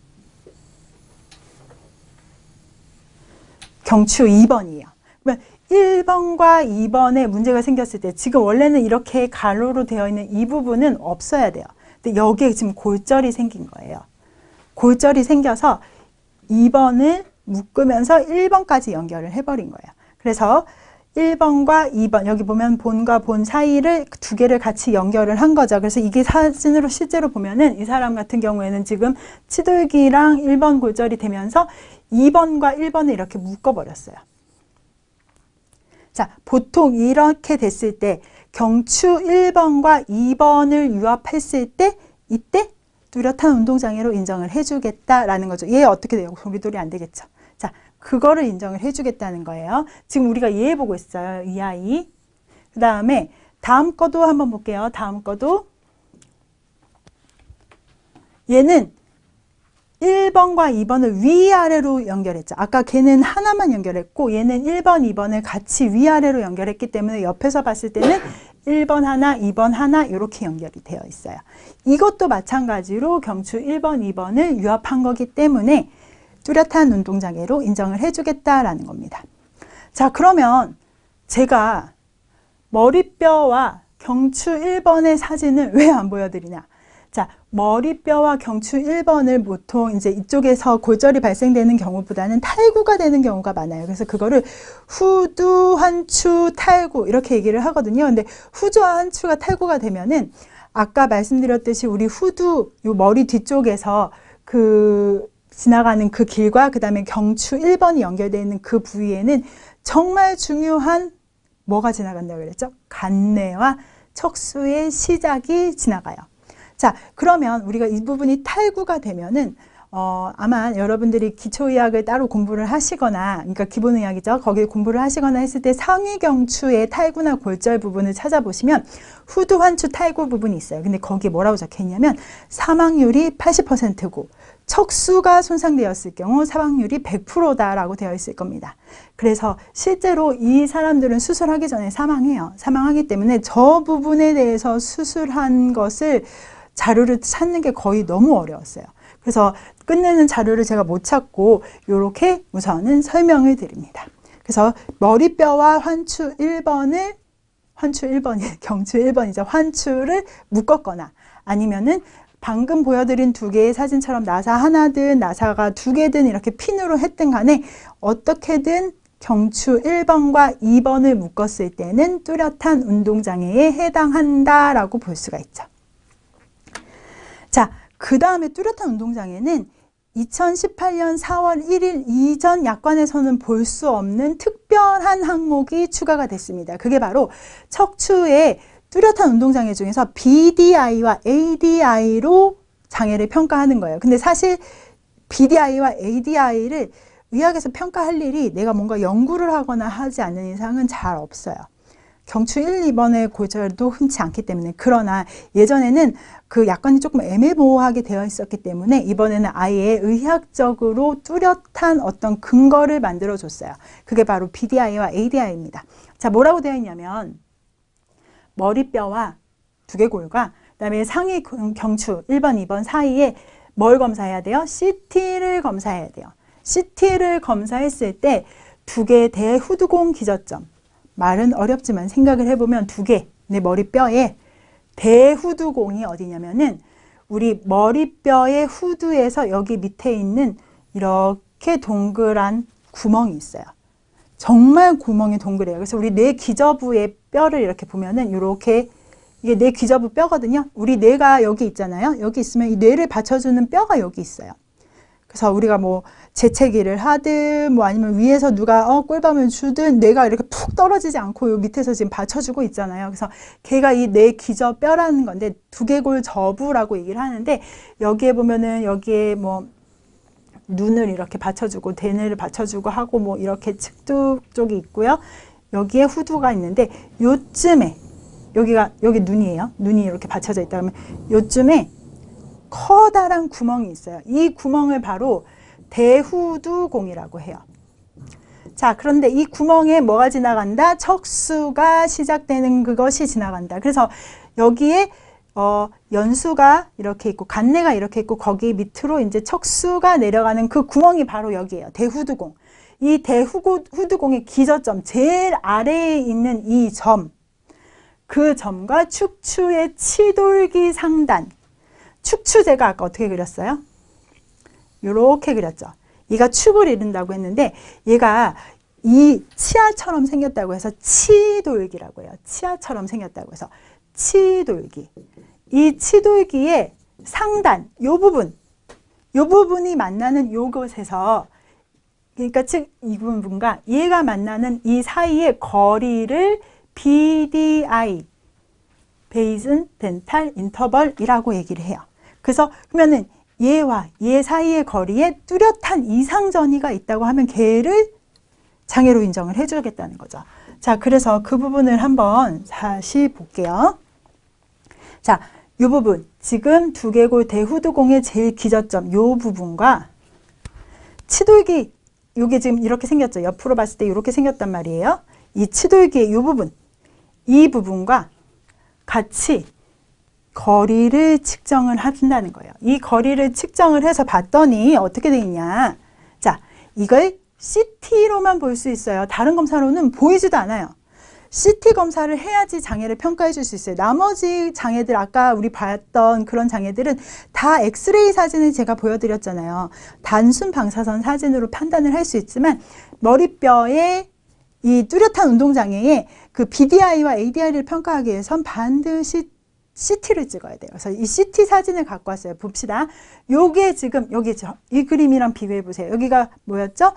경추 이 번이에요. 그러면 일 번과 이 번에 문제가 생겼을 때 지금 원래는 이렇게 가로로 되어 있는 이 부분은 없어야 돼요. 근데 여기에 지금 골절이 생긴 거예요. 골절이 생겨서 이 번을 묶으면서 일 번까지 연결을 해버린 거예요. 그래서 일 번과 이 번, 여기 보면 본과 본 사이를 두 개를 같이 연결을 한 거죠. 그래서 이게 사진으로 실제로 보면은 이 사람 같은 경우에는 지금 치돌기랑 일 번 골절이 되면서 이 번과 일 번을 이렇게 묶어버렸어요. 자, 보통 이렇게 됐을 때 경추 일 번과 이 번을 유압했을 때 이때 뚜렷한 운동장애로 인정을 해주겠다라는 거죠. 얘 어떻게 돼요? 도리도리 안 되겠죠. 자, 그거를 인정을 해주겠다는 거예요. 지금 우리가 얘 보고 있어요. 이 아이. 그 다음에 다음 거도 한번 볼게요. 다음 거도. 얘는 일 번과 이 번을 위아래로 연결했죠. 아까 걔는 하나만 연결했고 얘는 일 번, 이 번을 같이 위아래로 연결했기 때문에 옆에서 봤을 때는 일 번 하나, 이 번 하나 이렇게 연결이 되어 있어요. 이것도 마찬가지로 경추 일 번, 이 번을 유압한 거기 때문에 뚜렷한 운동장애로 인정을 해주겠다라는 겁니다. 자, 그러면 제가 머리뼈와 경추 일 번의 사진을 왜 안 보여드리냐? 자, 머리뼈와 경추 일 번을 보통 이제 이쪽에서 골절이 발생되는 경우보다는 탈구가 되는 경우가 많아요. 그래서 그거를 후두, 환추, 탈구 이렇게 얘기를 하거든요. 근데 후두와 환추가 탈구가 되면은 아까 말씀드렸듯이 우리 후두, 요 머리 뒤쪽에서 그 지나가는 그 길과 그 다음에 경추 일 번이 연결되어 있는 그 부위에는 정말 중요한 뭐가 지나간다고 그랬죠? 간내와 척수의 시작이 지나가요. 자, 그러면 우리가 이 부분이 탈구가 되면은 어, 아마 여러분들이 기초의학을 따로 공부를 하시거나, 그러니까 기본의학이죠. 거기에 공부를 하시거나 했을 때 상위경추의 탈구나 골절 부분을 찾아보시면 후두, 환추, 탈구 부분이 있어요. 근데 거기에 뭐라고 적혀 있냐면 사망률이 팔십 퍼센트고 척수가 손상되었을 경우 사망률이 백 퍼센트다라고 되어 있을 겁니다. 그래서 실제로 이 사람들은 수술하기 전에 사망해요. 사망하기 때문에 저 부분에 대해서 수술한 것을 자료를 찾는 게 거의 너무 어려웠어요. 그래서 끝내는 자료를 제가 못 찾고 이렇게 우선은 설명을 드립니다. 그래서 머리뼈와 환추 일 번을 환추 일 번이 경추 일 번이죠. 환추를 묶었거나 아니면은 방금 보여드린 두 개의 사진처럼 나사 하나든 나사가 두 개든 이렇게 핀으로 했든 간에 어떻게든 경추 일 번과 이 번을 묶었을 때는 뚜렷한 운동장애에 해당한다라고 볼 수가 있죠. 자, 그 다음에 뚜렷한 운동장애는 이천십팔 년 사월 일일 이전 약관에서는 볼 수 없는 특별한 항목이 추가가 됐습니다. 그게 바로 척추의 뚜렷한 운동장애 중에서 비디아이와 에이디아이로 장애를 평가하는 거예요. 근데 사실 비디아이와 에이디아이를 의학에서 평가할 일이 내가 뭔가 연구를 하거나 하지 않는 이상은 잘 없어요. 경추 일, 이 번의 골절도 흔치 않기 때문에. 그러나 예전에는 그 약관이 조금 애매모호하게 되어 있었기 때문에 이번에는 아예 의학적으로 뚜렷한 어떤 근거를 만들어 줬어요. 그게 바로 비디아이와 에이디아이입니다. 자, 뭐라고 되어 있냐면 머리뼈와 두개골과 그다음에 상위 경추 일 번, 이 번 사이에 뭘 검사해야 돼요? 씨티를 검사해야 돼요. 씨티를 검사했을 때 두 개의 대후두공 기저점, 말은 어렵지만 생각을 해보면 두 개, 내 머리뼈에 대후두공이 어디냐면은 우리 머리뼈의 후두에서 여기 밑에 있는 이렇게 동그란 구멍이 있어요. 정말 구멍이 동그래요. 그래서 우리 뇌 기저부의 뼈를 이렇게 보면은 이렇게 이게 뇌 기저부 뼈거든요. 우리 뇌가 여기 있잖아요. 여기 있으면 이 뇌를 받쳐주는 뼈가 여기 있어요. 그래서 우리가 뭐 재채기를 하든 뭐 아니면 위에서 누가 어 꿀밤을 주든 뇌가 이렇게 푹 떨어지지 않고 요 밑에서 지금 받쳐주고 있잖아요. 그래서 걔가 이 뇌 기저뼈라는 건데 두개골 저부라고 얘기를 하는데 여기에 보면은 여기에 뭐 눈을 이렇게 받쳐주고 대뇌를 받쳐주고 하고 뭐 이렇게 측두 쪽이 있고요. 여기에 후두가 있는데 요쯤에 여기가 여기 눈이에요. 눈이 이렇게 받쳐져 있다 그러면 요쯤에 커다란 구멍이 있어요. 이 구멍을 바로 대후두공이라고 해요. 자, 그런데 이 구멍에 뭐가 지나간다? 척수가 시작되는 그것이 지나간다. 그래서 여기에 어, 연수가 이렇게 있고 간내가 이렇게 있고 거기 밑으로 이제 척수가 내려가는 그 구멍이 바로 여기예요. 대후두공. 이 대후두공의 기저점, 제일 아래에 있는 이 점, 그 점과 축추의 치돌기 상단. 축추 제가 아까 어떻게 그렸어요? 요렇게 그렸죠. 얘가 축을 이룬다고 했는데 얘가 이 치아처럼 생겼다고 해서 치돌기라고 해요. 치아처럼 생겼다고 해서 치돌기. 이 치돌기의 상단, 요 부분, 요 부분이 만나는 요것에서, 그러니까 즉 이 부분과 얘가 만나는 이 사이의 거리를 비디아이, 베이슨 덴탈 인터벌이라고 얘기를 해요. 그래서 그러면은 얘와 얘 사이의 거리에 뚜렷한 이상전이가 있다고 하면 걔를 장애로 인정을 해주겠다는 거죠. 자, 그래서 그 부분을 한번 다시 볼게요. 자, 이 부분, 지금 두개골 대후두공의 제일 기저점, 이 부분과 치돌기, 이게 지금 이렇게 생겼죠. 옆으로 봤을 때 이렇게 생겼단 말이에요. 이 치돌기의 이 부분, 이 부분과 같이 거리를 측정을 한다는 거예요. 이 거리를 측정을 해서 봤더니 어떻게 되겠냐. 자, 이걸 씨티로만 볼 수 있어요. 다른 검사로는 보이지도 않아요. 씨티 검사를 해야지 장애를 평가해 줄 수 있어요. 나머지 장애들, 아까 우리 봤던 그런 장애들은 다 엑스레이 사진을 제가 보여드렸잖아요. 단순 방사선 사진으로 판단을 할 수 있지만 머리뼈의 이 뚜렷한 운동장애에 그 비디아이와 에이디아이를 평가하기 위해선 반드시 씨티를 찍어야 돼요. 그래서 이 씨티 사진을 갖고 왔어요. 봅시다. 요게 지금 여기죠. 이 그림이랑 비교해 보세요. 여기가 뭐였죠?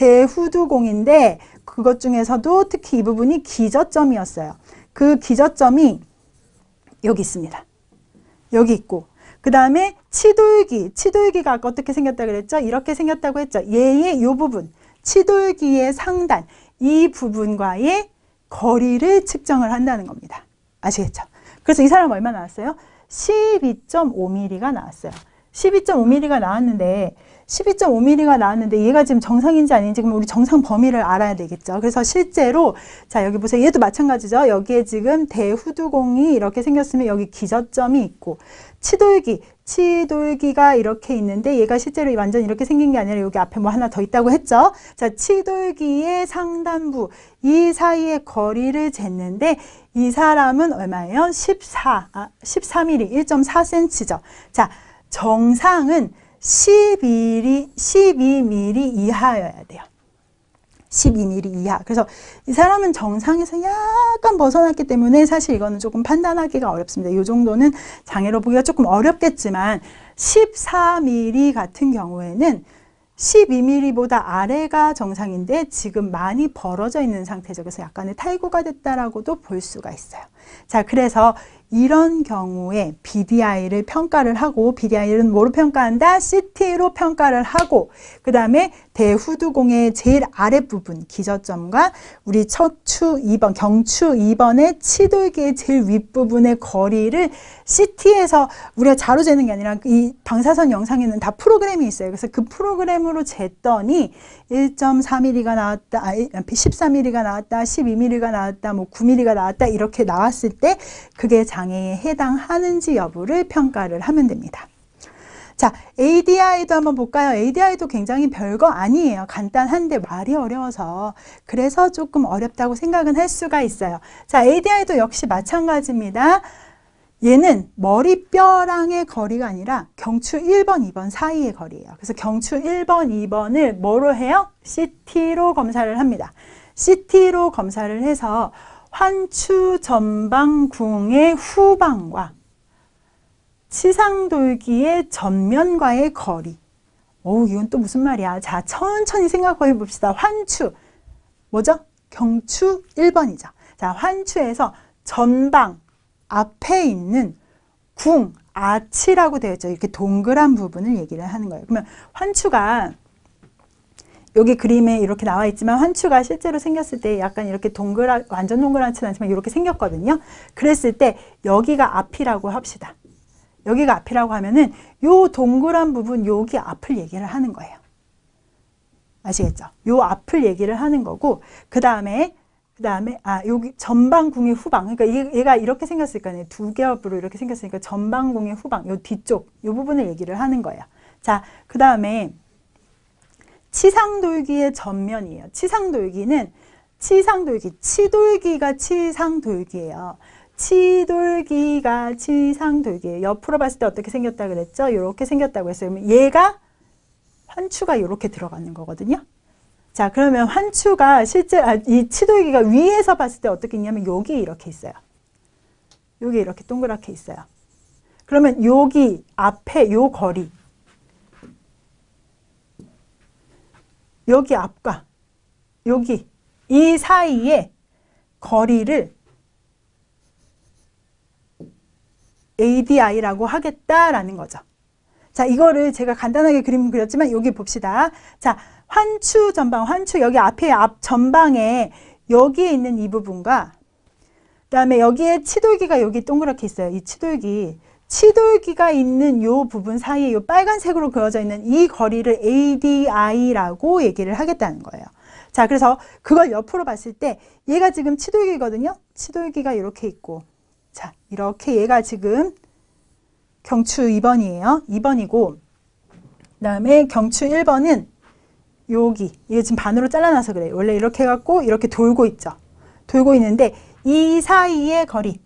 대후두공인데 그것 중에서도 특히 이 부분이 기저점이었어요. 그 기저점이 여기 있습니다. 여기 있고, 그 다음에 치돌기, 치돌기가 아까 어떻게 생겼다고 그랬죠? 이렇게 생겼다고 했죠. 얘의 이 부분, 치돌기의 상단, 이 부분과의 거리를 측정을 한다는 겁니다. 아시겠죠? 그래서 이 사람 얼마 나왔어요? 십이 점 오 밀리미터가 나왔어요. 십이 점 오 밀리미터가 나왔는데 십이 점 오 밀리미터가 나왔는데 얘가 지금 정상인지 아닌지 그럼 우리 정상 범위를 알아야 되겠죠. 그래서 실제로 자 여기 보세요. 얘도 마찬가지죠. 여기에 지금 대후두공이 이렇게 생겼으면 여기 기저점이 있고 치돌기, 치돌기가 이렇게 있는데 얘가 실제로 완전 이렇게 생긴 게 아니라 여기 앞에 뭐 하나 더 있다고 했죠. 자, 치돌기의 상단부 이 사이의 거리를 쟀는데 이 사람은 얼마예요? 십사, 아, 십사 밀리미터, 일 점 사 센티미터죠. 자, 정상은 십이 밀리미터 이하여야 돼요. 십이 밀리미터 이하. 그래서 이 사람은 정상에서 약간 벗어났기 때문에 사실 이거는 조금 판단하기가 어렵습니다. 이 정도는 장애로 보기가 조금 어렵겠지만 십사 밀리미터 같은 경우에는 십이 밀리미터보다 아래가 정상인데 지금 많이 벌어져 있는 상태죠. 그래서 약간의 탈구가 됐다라고도 볼 수가 있어요. 자, 그래서 이런 경우에 비디아이를 평가를 하고, 비디아이는 뭐로 평가한다? 씨티로 평가를 하고, 그 다음에 대후두공의 제일 아랫부분 기저점과 우리 척추 이 번, 경추 이 번의 치돌기의 제일 윗부분의 거리를 씨티에서 우리가 자로 재는 게 아니라 이 방사선 영상에는 다 프로그램이 있어요. 그래서 그 프로그램으로 쟀더니 일 점 사 밀리미터가 나왔다, 십사 밀리미터가 나왔다, 십이 밀리미터가 나왔다, 뭐 구 밀리미터가 나왔다 이렇게 나왔을 때 그게 장애에 해당하는지 여부를 평가를 하면 됩니다. 자, 에이디아이도 한번 볼까요? 에이디아이도 굉장히 별거 아니에요. 간단한데 말이 어려워서 그래서 조금 어렵다고 생각은 할 수가 있어요. 자, 에이디아이도 역시 마찬가지입니다. 얘는 머리뼈랑의 거리가 아니라 경추 일 번, 이 번 사이의 거리예요. 그래서 경추 일 번, 이 번을 뭐로 해요? 씨티로 검사를 합니다. 씨티로 검사를 해서 환추 전방궁의 후방과 치상돌기의 전면과의 거리. 오, 이건 또 무슨 말이야? 자, 천천히 생각해 봅시다. 환추. 뭐죠? 경추 일 번이죠. 자, 환추에서 전방, 앞에 있는 궁, 아치라고 되어 있죠. 이렇게 동그란 부분을 얘기를 하는 거예요. 그러면 환추가 여기 그림에 이렇게 나와 있지만 환추가 실제로 생겼을 때 약간 이렇게 동그란, 완전 동그랗지는 않지만 이렇게 생겼거든요. 그랬을 때 여기가 앞이라고 합시다. 여기가 앞이라고 하면은 요 동그란 부분 여기 앞을 얘기를 하는 거예요. 아시겠죠? 요 앞을 얘기를 하는 거고 그 다음에 그 다음에 아 여기 전방궁의 후방 그러니까 얘, 얘가 이렇게 생겼을 거 아니에요. 두 겹으로 이렇게 생겼으니까 전방궁의 후방 요 뒤쪽 요 부분을 얘기를 하는 거예요. 자, 그 다음에 치상돌기의 전면이에요. 치상돌기는 치상돌기, 치돌기가 치상돌기예요. 치돌기가 치상돌기예요. 옆으로 봤을 때 어떻게 생겼다 그랬죠? 이렇게 생겼다고 했어요. 그러면 얘가 환추가 이렇게 들어가는 거거든요. 자, 그러면 환추가 실제, 아, 이 치돌기가 위에서 봤을 때 어떻게 있냐면 여기 이렇게 있어요. 여기 이렇게 동그랗게 있어요. 그러면 여기 앞에 요 거리, 여기 앞과 여기 이 사이에 거리를 에이디아이라고 하겠다라는 거죠. 자, 이거를 제가 간단하게 그림 그렸지만 여기 봅시다. 자, 환추 전방, 환추 여기 앞에 앞 전방에 여기에 있는 이 부분과 그 다음에 여기에 치돌기가 여기 동그랗게 있어요. 이 치돌기. 치돌기가 있는 요 부분 사이에 요 빨간색으로 그어져 있는 이 거리를 에이디아이라고 얘기를 하겠다는 거예요. 자, 그래서 그걸 옆으로 봤을 때 얘가 지금 치돌기거든요. 치돌기가 이렇게 있고, 자, 이렇게 얘가 지금 경추 이 번이에요. 이 번이고, 그 다음에 경추 일 번은 여기, 이게 지금 반으로 잘라놔서 그래요. 원래 이렇게 해갖고 이렇게 돌고 있죠. 돌고 있는데 이 사이의 거리,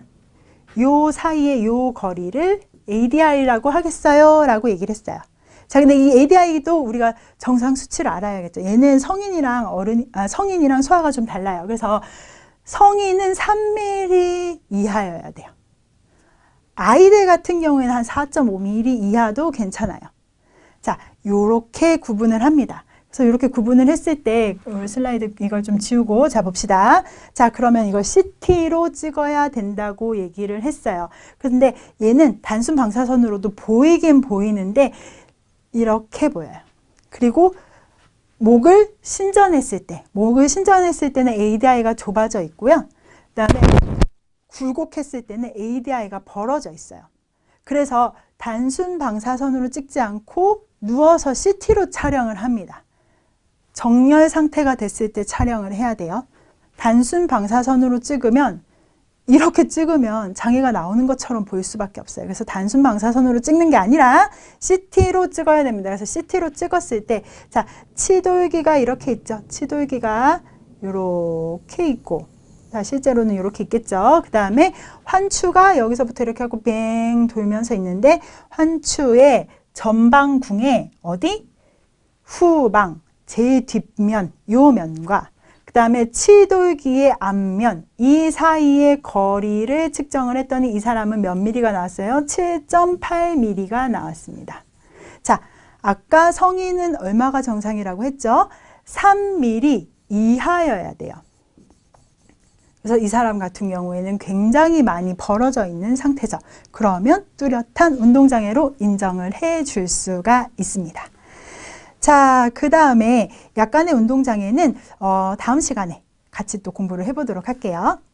요 사이의 요 거리를 에이디아이라고 하겠어요? 라고 얘기를 했어요. 자, 근데 이 에이디아이도 우리가 정상 수치를 알아야겠죠. 얘는 성인이랑 어른, 아, 성인이랑 소아가 좀 달라요. 그래서 성인은 삼 밀리미터 이하여야 돼요. 아이들 같은 경우에는 한 사 점 오 밀리미터 이하도 괜찮아요. 자, 요렇게 구분을 합니다. 그래서 이렇게 구분을 했을 때 슬라이드 이걸 좀 지우고 자 봅시다. 자, 그러면 이걸 씨티로 찍어야 된다고 얘기를 했어요. 그런데 얘는 단순 방사선으로도 보이긴 보이는데 이렇게 보여요. 그리고 목을 신전했을 때, 목을 신전했을 때는 에이디아이가 좁아져 있고요. 그 다음에 굴곡했을 때는 에이디아이가 벌어져 있어요. 그래서 단순 방사선으로 찍지 않고 누워서 씨티로 촬영을 합니다. 정렬 상태가 됐을 때 촬영을 해야 돼요. 단순 방사선으로 찍으면 이렇게 찍으면 장애가 나오는 것처럼 보일 수밖에 없어요. 그래서 단순 방사선으로 찍는 게 아니라 씨티로 찍어야 됩니다. 그래서 씨티로 찍었을 때, 자, 치돌기가 이렇게 있죠. 치돌기가 이렇게 있고, 자, 실제로는 이렇게 있겠죠. 그 다음에 환추가 여기서부터 이렇게 하고 뱅 돌면서 있는데, 환추의 전방궁에 어디? 후방, 제일 뒷면, 요 면과 그 다음에 치돌기의 앞면, 이 사이의 거리를 측정을 했더니 이 사람은 몇 미리가 나왔어요? 칠 점 팔 미리가 나왔습니다. 자, 아까 성인은 얼마가 정상이라고 했죠? 삼 미리 이하여야 돼요. 그래서 이 사람 같은 경우에는 굉장히 많이 벌어져 있는 상태죠. 그러면 뚜렷한 운동장애로 인정을 해줄 수가 있습니다. 자, 그 다음에 약간의 운동장애는 어, 다음 시간에 같이 또 공부를 해보도록 할게요.